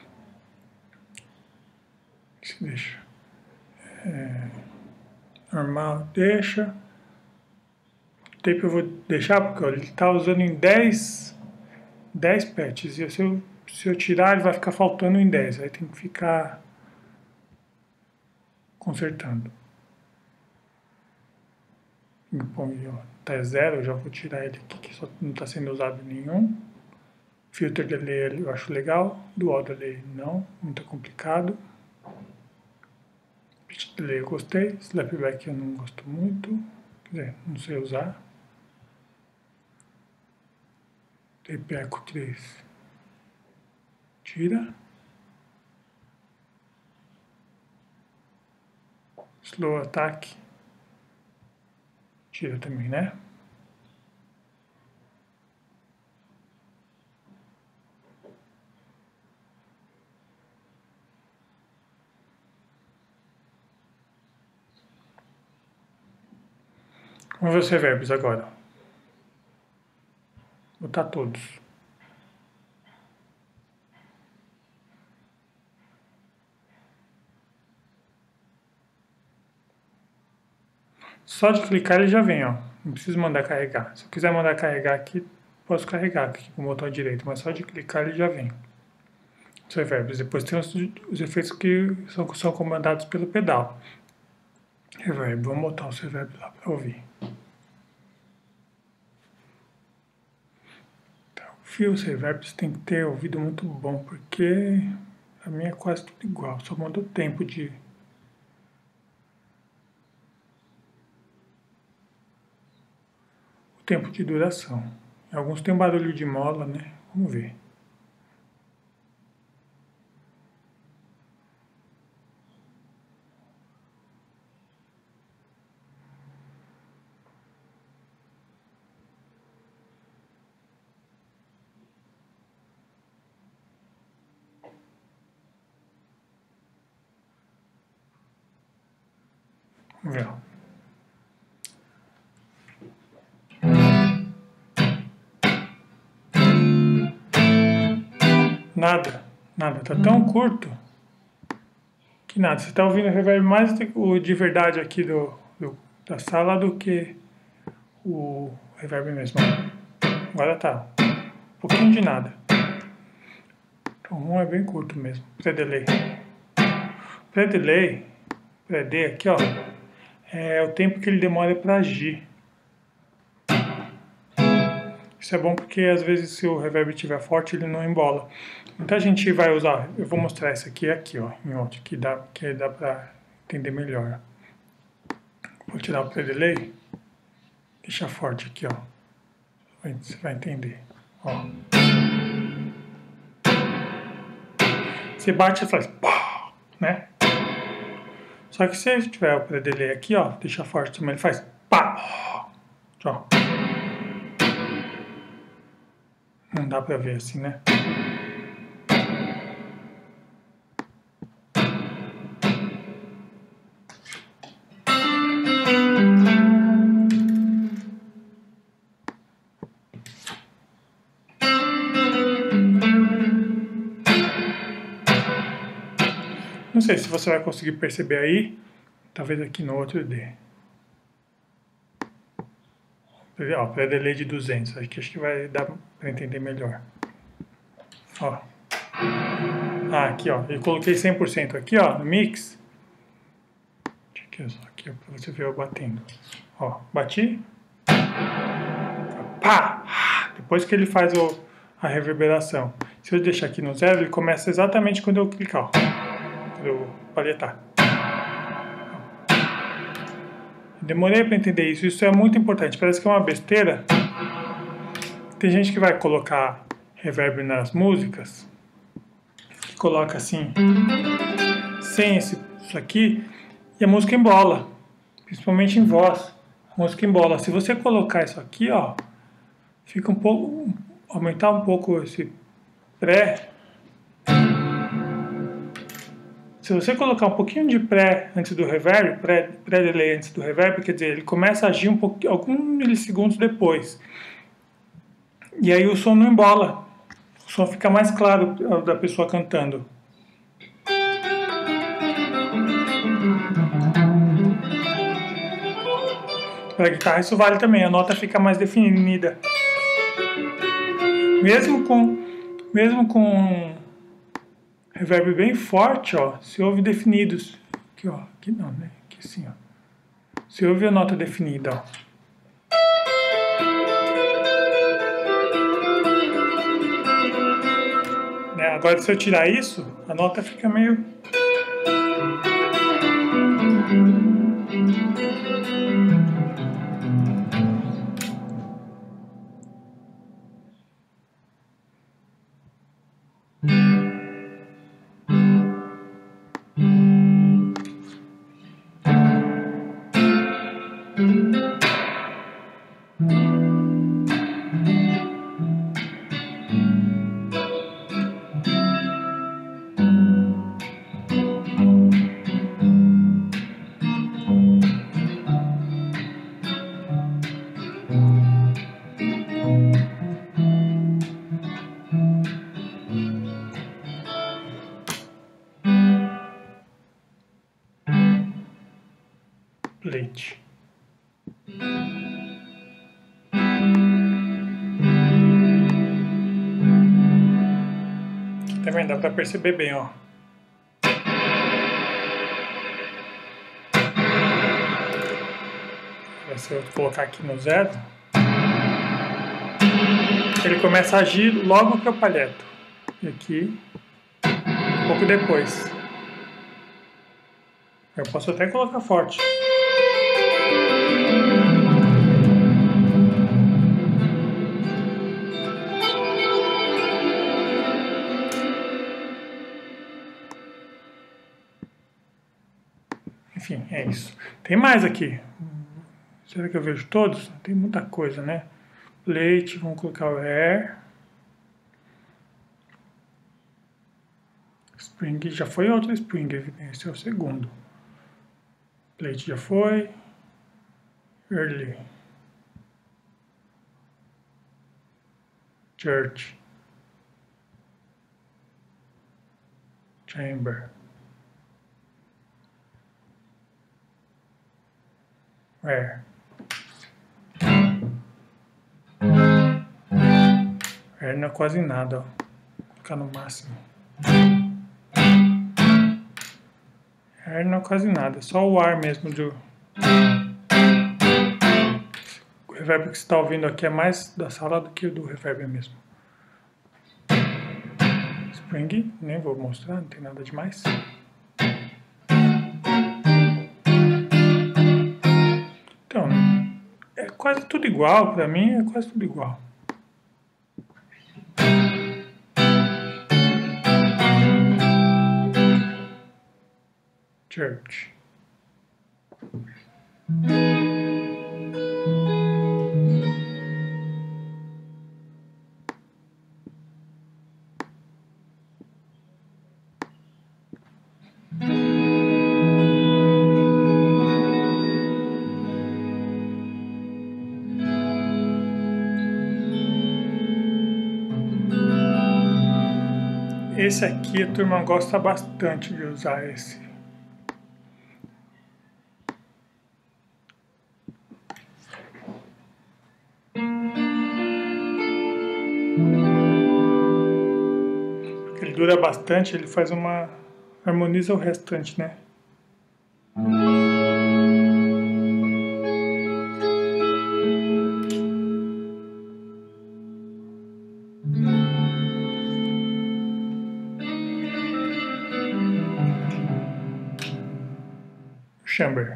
Se deixa. É, normal, deixa. O tape eu vou deixar porque ó, ele está usando em dez, dez patches. E se eu, se eu tirar, ele vai ficar faltando em dez. Aí tem que ficar consertando. Bom, tá zero, eu já vou tirar ele aqui, que só não está sendo usado nenhum. Filter delay eu acho legal, dual delay não, muito complicado. Pitch delay eu gostei, slapback eu não gosto muito, quer dizer, não sei usar. Tape Echo três, tira. Slow Attack, tira também, né? Vamos ver os reverbs agora. Vou botar todos. Só de clicar ele já vem, ó. Não preciso mandar carregar. Se eu quiser mandar carregar aqui, posso carregar aqui com o botão direito, mas só de clicar ele já vem. Os reverbs. Depois tem os, os efeitos que são, são comandados pelo pedal. Reverb. Vamos botar os reverbs lá para ouvir. Os reverbs tem que ter ouvido muito bom, porque a minha é quase tudo igual, só muda o tempo de... o tempo de duração. Alguns tem barulho de mola, né? Vamos ver. Vamos ver. Nada, nada, tá tão curto que nada. Você tá ouvindo o reverb mais o de verdade aqui do, do da sala do que o reverb mesmo. Agora tá um pouquinho de nada. Então um é bem curto mesmo, pré-delay. Pré-delay, pré-D aqui ó, é o tempo que ele demora para agir. Isso é bom porque às vezes se o reverb estiver forte ele não embola. Então a gente vai usar, eu vou mostrar isso aqui aqui ó, em outro, que dá, que dá para entender melhor. Vou tirar o pré-delay, deixar forte aqui ó, você vai entender. Ó. Você bate e faz pá, né? Só que se tiver o pré-delay aqui ó, deixa forte também, ele faz pá, ó. Não dá pra ver assim, né? Não sei se você vai conseguir perceber aí, talvez aqui no outro D. Ó, pré-delay de duzentos, aqui acho que vai dar para entender melhor. Ó. Ah, aqui ó, eu coloquei cem por cento aqui ó, no mix. Aqui, aqui ó, para você ver eu batendo. Ó, bati. Pá! Depois que ele faz o, a reverberação. Se eu deixar aqui no zero, ele começa exatamente quando eu clicar, ó. Quando eu palhetar. Demorei para entender isso, isso é muito importante, parece que é uma besteira. Tem gente que vai colocar reverb nas músicas, que coloca assim, sem esse, isso aqui, e a música embola, principalmente em voz, a música embola. Se você colocar isso aqui, ó, fica um pouco, aumentar um pouco esse pré. Se você colocar um pouquinho de pré antes do reverb, pré-delay pré antes do reverb, quer dizer, ele começa a agir um pouquinho, alguns milissegundos depois. E aí o som não embola. O som fica mais claro da pessoa cantando. Para a guitarra isso vale também, a nota fica mais definida. Mesmo com, mesmo com reverb bem forte, ó, se ouve definidos. Aqui, ó, aqui não, né? Aqui assim, ó. Se ouve a nota definida, ó. Né? Agora, se eu tirar isso, a nota fica meio... Plate. Aqui também dá para perceber bem, ó. Se eu colocar aqui no zero, ele começa a agir logo que eu palheto. E aqui, um pouco depois. Eu posso até colocar forte. Enfim, é isso. Tem mais aqui. Será que eu vejo todos? Tem muita coisa, né? Plate, vamos colocar o Air. Spring, já foi outro Spring, esse é o segundo. Plate já foi. Early. Church. Chamber. Rare. Rare não é quase nada, ó. Vou colocar no máximo. Rare não é quase nada, só o ar mesmo do... O reverb que você está ouvindo aqui é mais da sala do que o do reverb mesmo. Spring, nem vou mostrar, não tem nada demais. Então, é quase tudo igual, pra mim é quase tudo igual. Church. Esse aqui a turma gosta bastante de usar esse. Porque ele dura bastante, ele faz uma... harmoniza o restante, né? Chamber.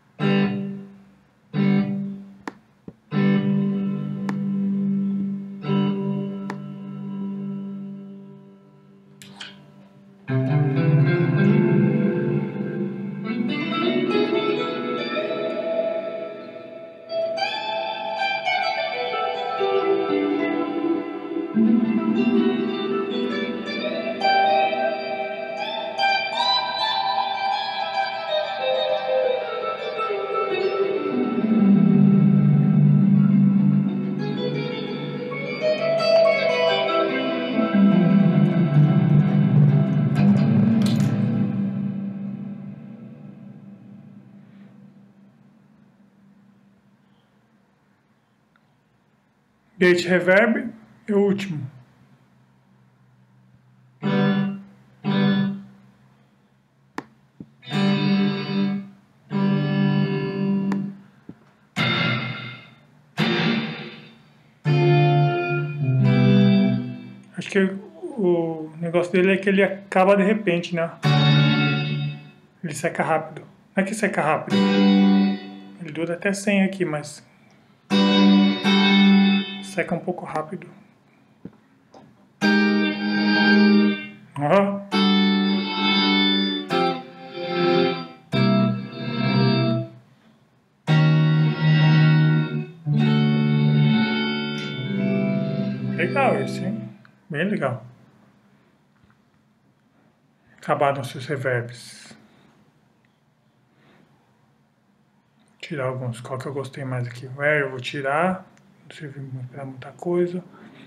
Gate reverb é o último. Acho que o negócio dele é que ele acaba de repente, né? Ele seca rápido. Não é que seca rápido. Ele dura até cem aqui, mas seca um pouco rápido. Ó. Legal esse, hein? Bem legal. Acabaram seus reverbs. Vou tirar alguns. Qual que eu gostei mais aqui? Rare eu vou tirar. Não serve para muita coisa.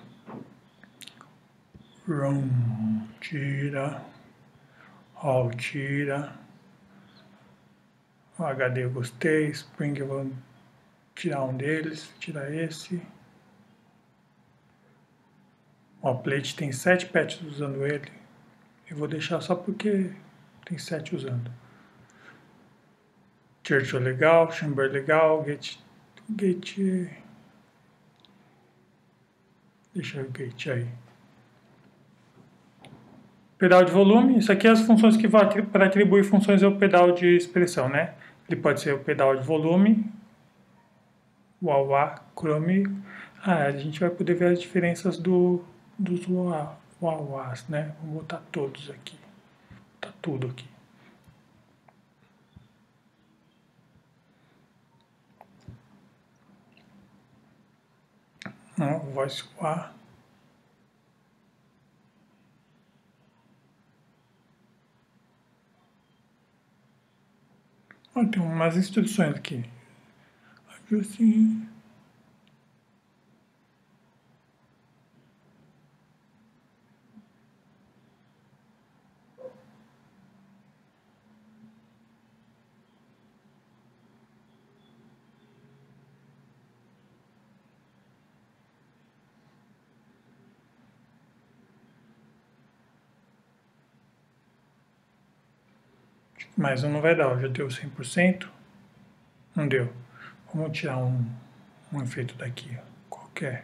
Room, tira. Hall, tira. O H D eu gostei. Spring eu vou tirar um deles. Tirar esse. O Plate tem sete patches usando ele. Eu vou deixar só porque tem sete usando. Church é legal, Chamber é legal, Gate... Gate... Deixa o Gate aí. Pedal de volume, isso aqui é as funções que vai para atribuir funções ao pedal de expressão, né? Ele pode ser o pedal de volume, wah-wah, chrome. Ah, a gente vai poder ver as diferenças do, dos wah-wahs, né? Vou botar todos aqui. Vou botar tudo aqui. Não, voice wah. Ó, tem umas instruções aqui. Assim. Mas não vai dar, já deu cem por cento. Não deu. Vamos tirar um, um efeito daqui, ó, qualquer.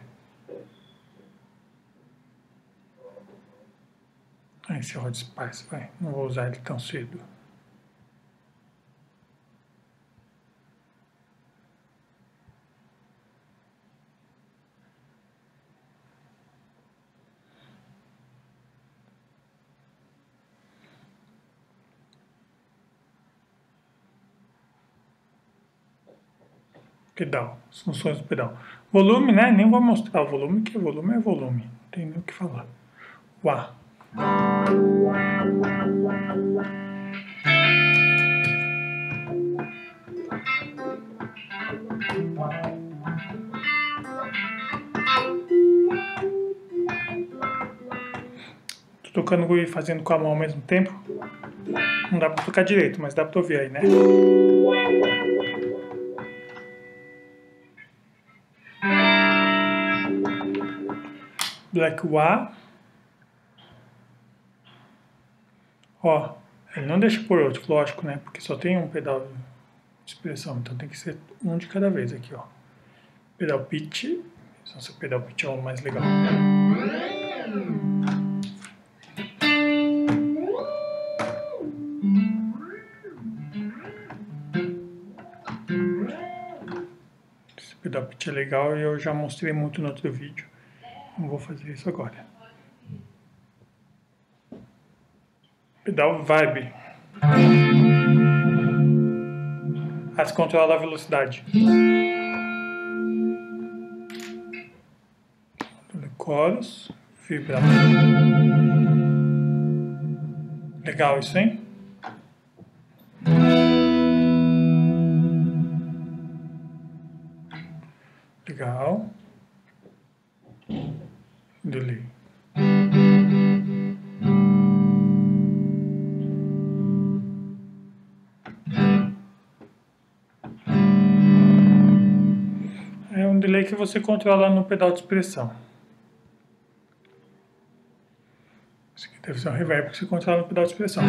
Ah, esse Rod Spice, vai. Não vou usar ele tão cedo. Pedal, as funções do pedal. Volume, né? Nem vou mostrar o volume, que volume é volume. Não tem nem o que falar. Uá. Tô tocando e fazendo com a mão ao mesmo tempo. Não dá pra tocar direito, mas dá pra ouvir aí, né? Black Wah. Ó, ele não deixa por outro, lógico, né? Porque só tem um pedal de expressão, então tem que ser um de cada vez aqui, ó. Pedal pitch. Nossa, o pedal pitch é o mais legal. Esse pedal pitch é legal e eu já mostrei muito no outro vídeo. Não vou fazer isso agora. Pedal vibe. As controla a velocidade. Chorus, vibra. Legal isso, hein? Legal. Delay. É um delay que você controla no pedal de expressão. Esse aqui deve ser um reverb que você controla no pedal de expressão.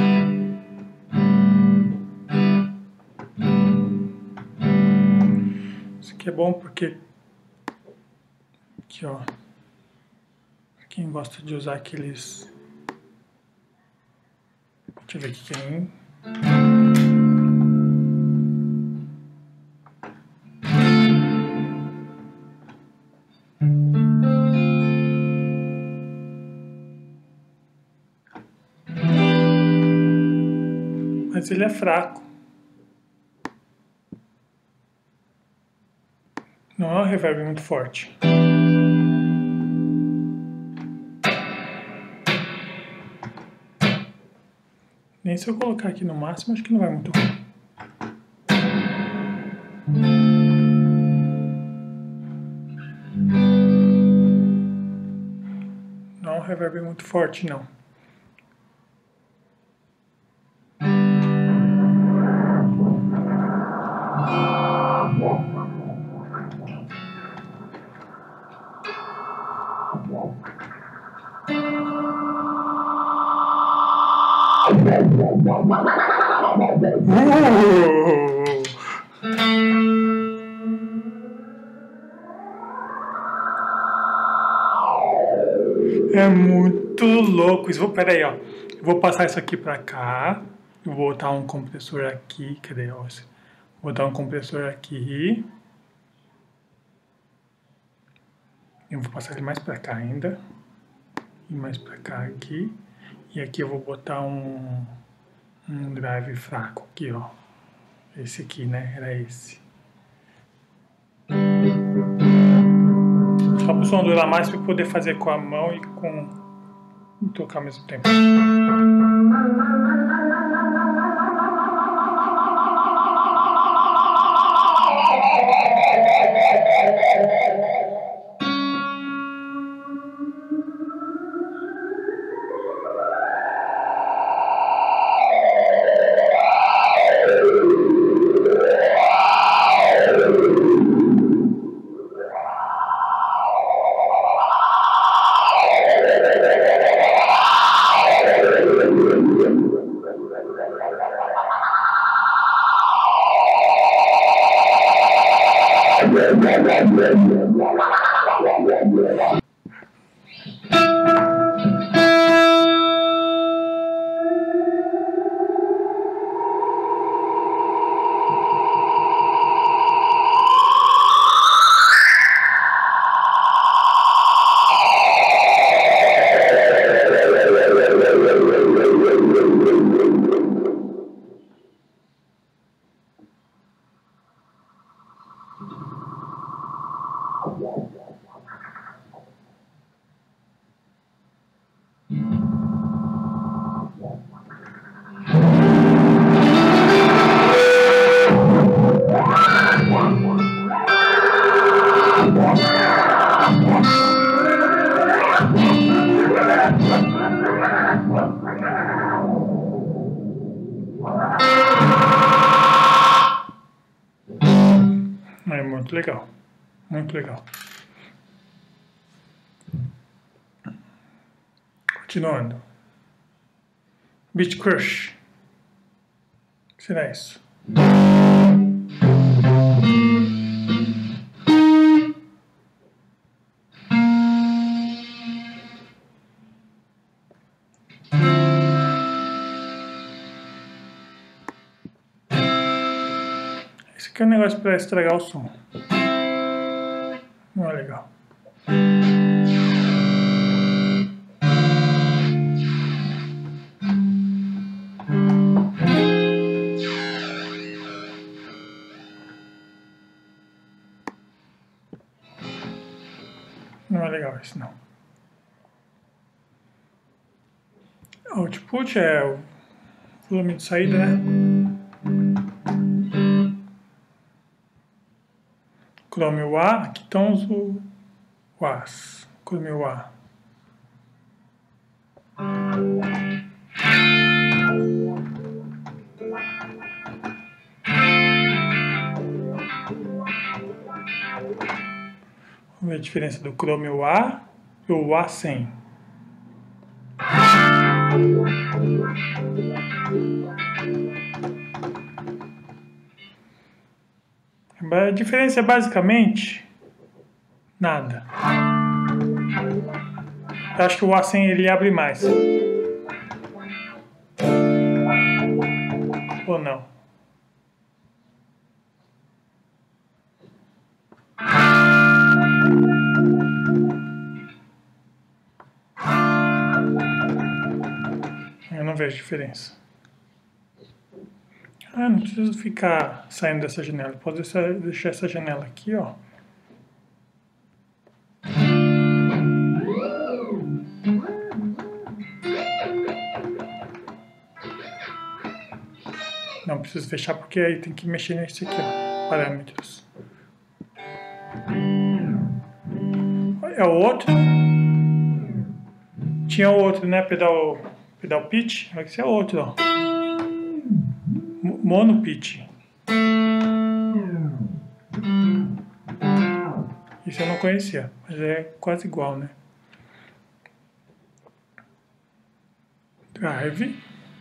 Isso aqui é bom porque aqui, ó. Quem gosta de usar aqueles... Deixa eu ver aqui quem... Mas ele é fraco. Não é um reverb muito forte. Nem se eu colocar aqui no máximo, acho que não vai muito ruim. Não é um reverb muito forte, não. É muito louco isso. Vou, pera aí, ó. Eu vou passar isso aqui pra cá. Eu vou botar um compressor aqui. Cadê? Ó, vou botar um compressor aqui. Eu vou passar ele mais pra cá ainda. E mais pra cá aqui. E aqui eu vou botar um, um drive fraco aqui, ó. Esse aqui, né? Era esse. Só para o som durar mais, para poder fazer com a mão e com e tocar ao mesmo tempo. É muito legal, muito legal. Continuando. Beach Crush. O que será isso? Esse aqui é um negócio para estragar o som. Não é legal. Não é legal esse não. Output é o volume de saída, né? Chrome U A, aqui estão os U As. Chrome U A. Vamos ver a diferença do Chrome U A e o U A cem. A diferença é basicamente nada. Eu acho que o U A cem ele abre mais. Ou não? Eu não vejo diferença. Ah, não preciso ficar saindo dessa janela. Posso deixar, deixar essa janela aqui, ó. Não preciso fechar porque aí tem que mexer nesse aqui, ó. Parâmetros. É o outro. Tinha o outro, né? Pedal, pedal pitch. Esse é o outro, ó. Mono pitch. Isso eu não conhecia, mas é quase igual, né? Drive.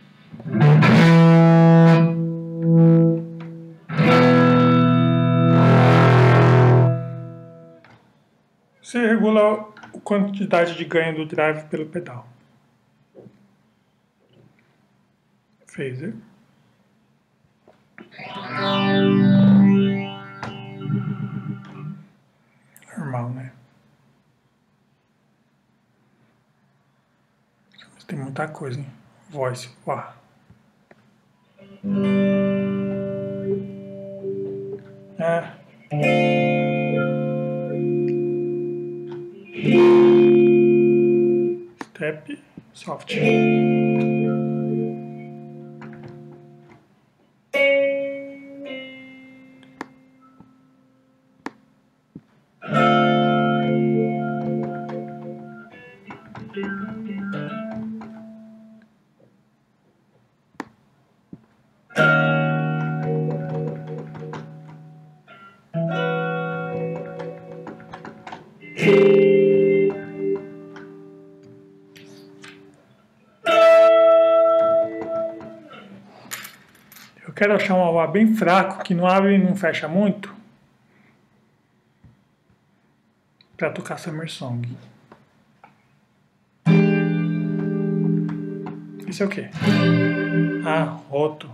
Você regula a quantidade de ganho do drive pelo pedal. Phaser. Normal, né? Tem muita coisa, hein? Voice, uau. É. Step, soft. Eu quero achar um U A bem fraco, que não abre e não fecha muito. para tocar Summer Song. Isso é o quê? Ah, roto.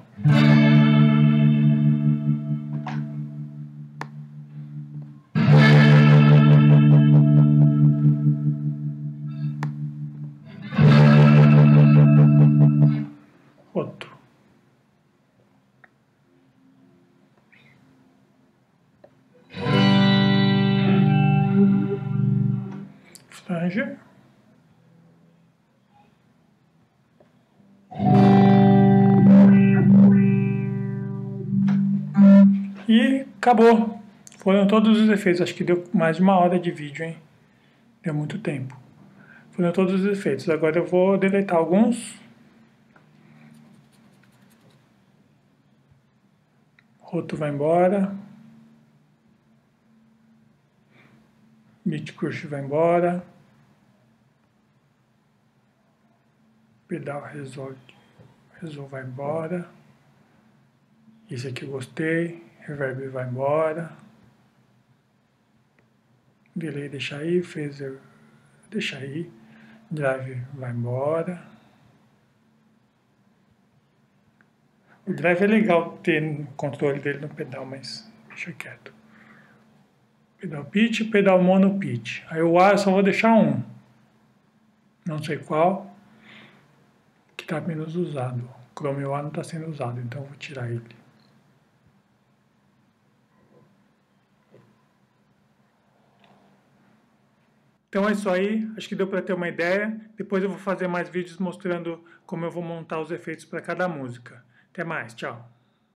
Roto. Flanger. E acabou. Foram todos os efeitos. Acho que deu mais de uma hora de vídeo, hein? Deu muito tempo. Foram todos os efeitos. Agora eu vou deletar alguns. Roto vai embora. Beat Crush vai embora. Pedal Resolve, Resolve vai embora. Esse aqui eu gostei. Reverb vai embora. Delay deixa aí. Phaser deixa aí. Drive vai embora. O drive é legal ter o controle dele no pedal, mas deixa quieto. Pedal pitch, pedal mono pitch. Aí o A eu só vou deixar um. Não sei qual. Que está menos usado. O Chrome A não está sendo usado, então eu vou tirar ele. Então é isso aí, acho que deu para ter uma ideia. Depois eu vou fazer mais vídeos mostrando como eu vou montar os efeitos para cada música. Até mais, tchau!